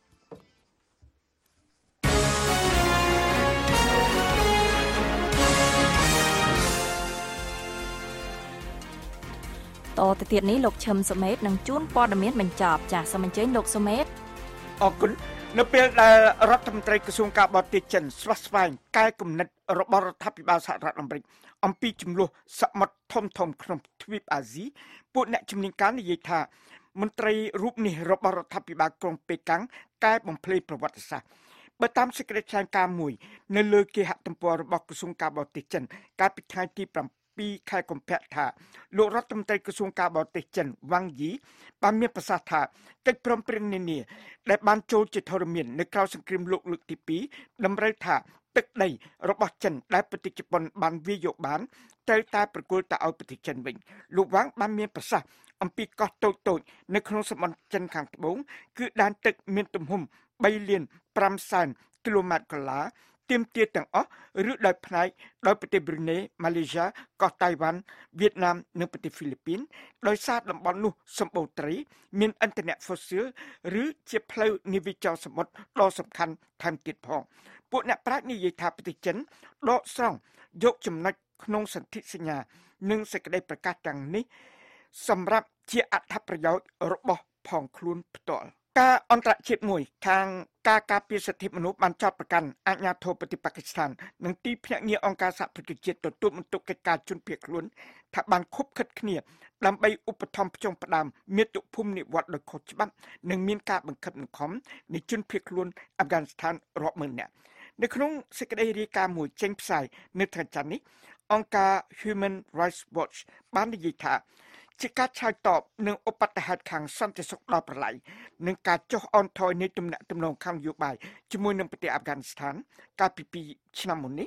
តទៅទៀតនេះលោកឈឹមសុមេតនឹងជួនព័ត៌មានបញ្ចប់ចាសសូមអញ្ជើញលោកសុមេតអរគុណនៅពេលដែលរដ្ឋមន្ត្រីក្រសួងការបរទេសចិនស្វាស្វែងកែគំនិតរបស់រដ្ឋាភិបាលសហរដ្ឋអាមេរិកអំពីចំនួនសមុទ្រធំក្នុងទ្វីបអាស៊ីពួកអ្នកជំនាញការនិយាយថាមន្ត្រីរូបនេះរបស់រដ្ឋាភិបាលក្រុងប៉េកាំងកែបំភ្លៃប្រវត្តិសាស្ត្របើតាមសេចក្តីថ្លែងការណ៍មួយនៅលើគេហទំព័ររបស់ក្រសួងការបរទេសចិនកាលពីថ្ងៃទី2ខែកុម្ភៈថាលោករដ្ឋមន្ត្រីក្រសួងការបរទេសចិនវ៉ាងយីបានមានប្រសាសន៍ថាកិច្ចព្រមព្រៀងនានាដែលបានចូលជាធរមាននៅក្រៅសង្គ្រាមលោកលើកទី2តម្រូវថាទឹកដីរបស់ចិនដែលប្រទេសជប៉ុនបានវាយយកបានត្រូវតែប្រគល់ទៅឲ្យប្រទេសចិនវិញលោកវ៉ាងបានមានប្រសាសន៍អំពីកោះតូចនៅក្នុងសមុទ្រចិនខាងត្បូងគឺដែនទឹកមានទំហំ3លាន5សែនគីឡូម៉ែត្រកន្លះទាមទារទាំងអស់ឬដោយផ្នែកដោយប្រទេសប្រ៊ុយណេម៉ាឡេស៊ីកោះតៃវ៉ាន់វៀតណាមនិងប្រទេសហ្វីលីពីនដោយសារតំបន់នោះសម្បូរត្រីមានឥន្ធនៈហ្វូស៊ីលឬជាផ្លូវនាវាចរសមុទ្រដ៏សំខាន់ថែមទៀតផងពួកអ្នកប្រាជ្ញនិយាយថាប្រទេសចិនដកស្រង់យកចំណុចក្នុងសន្ធិសញ្ញានិងសេចក្តីប្រកាសទាំងនេះសម្រាប់ជាអត្ថប្រយោជន៍របស់ផងខ្លួនផ្ទាល់ការអន្តរជាតិមួយខាងការការពារសិទ្ធិមនុស្សបានចោទប្រកាន់អាជ្ញាធរប្រទេសប៉ាគីស្ថាននិងទីភ្នាក់ងារអង្គការសហប្រជាជាតិទទួលបន្ទុកកិច្ចការជនភៀសខ្លួនថាបានខុបខិតគ្នាដើម្បីឧបត្ថម្ភផ្ចុំផ្ដើមមាតុភូមិនិវត្តន៍ដោយខុសច្បាប់និងមានការបង្ខិតបង្ខំនៃជនភៀសខ្លួនអាហ្វហ្គានីស្ថានរាប់ម៉ឺននាក់នៅក្នុងសេចក្តីរាយការណ៍មួយចេញផ្សាយនៅថ្ងៃច័ន្ទនេះអង្គការ Human Rights Watch បាននិយាយថាជាការឆ្លើយតបនឹងឧបទ្ទហេតុខាងសន្តិសុខដល់ប្រឡាយនិងការចុះអន់ថយនៃទំនាក់ទំនងខាងនយោបាយជាមួយនឹងប្រទេសអាហ្វហ្គានីស្ថានកាលពី2ឆ្នាំមុននេះ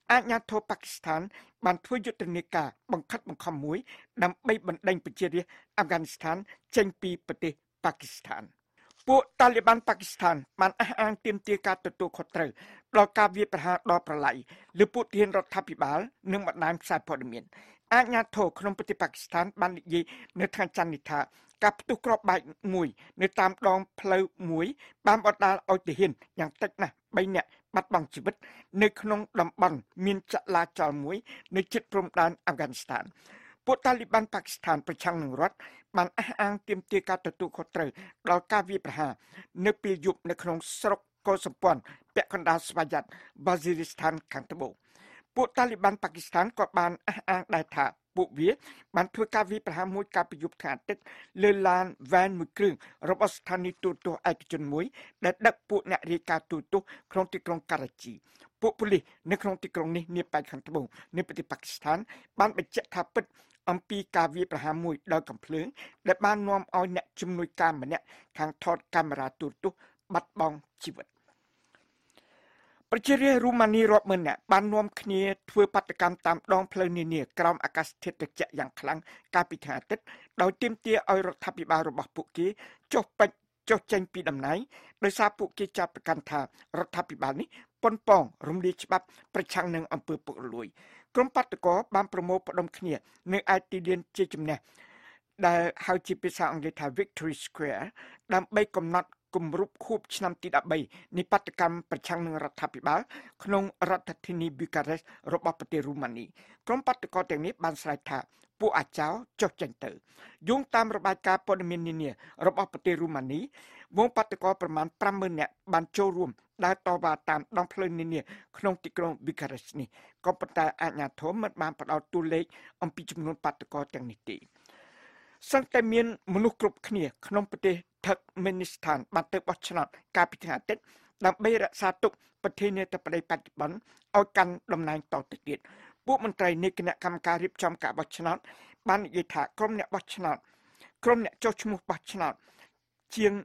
អាជ្ញាធរប៉ាគីស្ថានបានធ្វើយុទ្ធនាការបង្ខិតបង្ខំមួយដើម្បីបណ្ដេញប្រជារាស្ត្រអាហ្វហ្គានីស្ថានចេញពីប្រទេសប៉ាគីស្ថានពួកតាលីបានប៉ាគីស្ថានបានអះអាងទាមទារការទទួលខុសត្រូវដល់ការវាយប្រហារដល់ប្រឡាយលើពួកទាហានរដ្ឋាភិបាលនិងបណ្ដាញផ្សាយព័ត៌មានអាជ្ញាធរក្នុងប្រទេសប៉ាគីស្ថានបាននិយាយនៅថ្ងៃច័ន្ទនេះថាការផ្ទុះគ្រាប់បែកមួយនៅតាមដងផ្លូវមួយបានបណ្ដាលឲ្យទាហានយ៉ាងតិចណាស់3នាក់បាត់បង់ជីវិតនៅក្នុងតំបន់មានចលាចលមួយនៅជិតព្រំដែនអាហ្វហ្គានីស្ថានពួកតាលីបានប៉ាគីស្ថានប្រឆាំងនឹងរដ្ឋបានអះអាងទាមទារការទទួលខុសត្រូវដល់ការវាយប្រហារនៅពេលយប់នៅក្នុងស្រុកកោសម្ព័ន្ធពាក់កណ្ដាលស្វយ័តវ៉ាស៊ីរីស្ថានខាងត្បូងពួកតាលីបានប៉ាគីស្ថានក៏បានអះអាងដែរថាពួកវាបានធ្វើការវាយប្រហារមួយកាលពីយប់ថ្ងៃអាទិត្យលើឡានវ៉ែនមួយគ្រឿងរបស់ស្ថានីយទូរទស្សន៍ឯកជនមួយដែលដឹកពួកអ្នករាយការណ៍ទូរទស្សន៍ក្នុងទីក្រុងការ៉ាជីពួកប៉ូលីសនៅក្នុងទីក្រុងនេះនាប៉ែកខាងត្បូងនៃប្រទេសប៉ាគីស្ថានបានបញ្ជាក់ថាពិតអំពីការវាយប្រហារមួយដោយកំភ្លើងដែលបាននាំឲ្យអ្នកជំនួយការម្នាក់ខាងថតកាមេរ៉ាទូរទស្សន៍បាត់បង់ជីវិតប្រជារាស្ត្ររូម៉ានីរាប់ម៉ឺននាក់បាននាំគ្នាធ្វើបាតកម្មតាមដងផ្លូវនានាក្រោមអាកាសធាតុត្រជាក់យ៉ាងខ្លាំងកាលពីថ្ងៃអាទិត្យដោយទាមទារឲ្យរដ្ឋាភិបាលរបស់ពួកគេចុះចេញពីតំណែងដោយសារពួកគេចាត់ប្រកាន់ថារដ្ឋាភិបាលនេះប៉ុនប៉ងរំលាយច្បាប់ប្រឆាំងនឹងអំពើពុករលួយក្រុមបាតកោបានប្រមូលផ្ដុំគ្នានៅឯទីលានជាជំនះដែលហៅជាភាសាអង់គ្លេសថា Victory Square ដើម្បីកំណត់គម្រប់ខួបឆ្នាំទី13នៃបាតកម្មប្រឆាំងនឹងរដ្ឋាភិបាលក្នុងរដ្ឋធានីប៊ូការេស្តរបស់ប្រទេសរូម៉ានីក្រុមបាតកោទាំងនេះបានស្រែកថាពួកអាចោចុះចេញទៅយោងតាមរបាយការណ៍ព័ត៌មាននានារបស់ប្រទេសរូម៉ានីវងបាតកោប្រមាណ 50,000 នាក់បានចូលរួមដើរតវ៉ាតាមដងផ្លូវនានាក្នុងទីក្រុងប៊ូការេស្តនេះក៏ប៉ុន្តែអាជ្ញាធរមិនបានផ្ដល់តួលេខអំពីចំនួនបាតកោទាំងនេះទេសឹងតែមានមនុស្សគ្រប់គ្នាក្នុងប្រទេសថឹកមេនីស្ថានបានទៅបោះឆ្នោតកាលពីថ្ងៃអាទិត្យដើម្បីរក្សាទុកប្រធានាធិបតីបច្ចុប្បន្នឲ្យកាន់តំណែងតទៅទៀតពួកមន្ត្រីនៃគណៈកម្មការរៀបចំការបោះឆ្នោតបាននិយាយថាក្រុមអ្នកចុះឈ្មោះបោះឆ្នោតជាង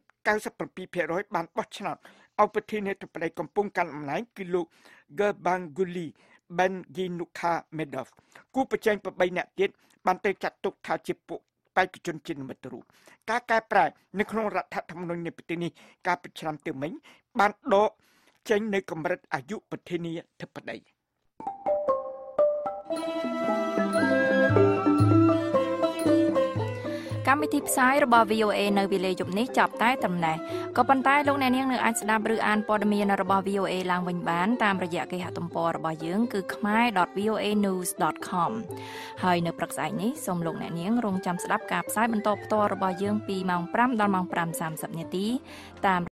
97% បានបោះឆ្នោតឲ្យប្រធានាធិបតីកំពុងកាន់តំណែងគឺលោក Gurbanguly Berdimuhamedow គូប្រជែង8នាក់ទៀតបានទៅចាត់ទុកថាជាពួកបេក្ខជនជានិមិត្តរូបការកែប្រែនៅក្នុងរដ្ឋធម្មនុញ្ញនៃប្រទេសនេះកាលពីឆ្នាំទៅមិញបានដកចេញនៅកម្រិតអាយុប្រធានាធិបតីកម្មវិធីផ្សាយរបស់ VOA នៅវេលាយប់នេះចាប់តែត្រឹមនេះក៏ប៉ុន្តែលោកអ្នកនាងនៅអាចស្ដាប់ឬអានព័ត៌មានរបស់ VOA ឡើងវិញបានតាមរយៈគេហទំព័ររបស់យើងគឺ khmer.voanews.com ហើយនៅព្រឹកស្អែកនេះសូមលោកអ្នកនាងរងចាំស្ដាប់ការផ្សាយបន្តផ្ទាល់របស់យើងពីម៉ោង 5 ដល់ម៉ោង 5:30 នាទីតាម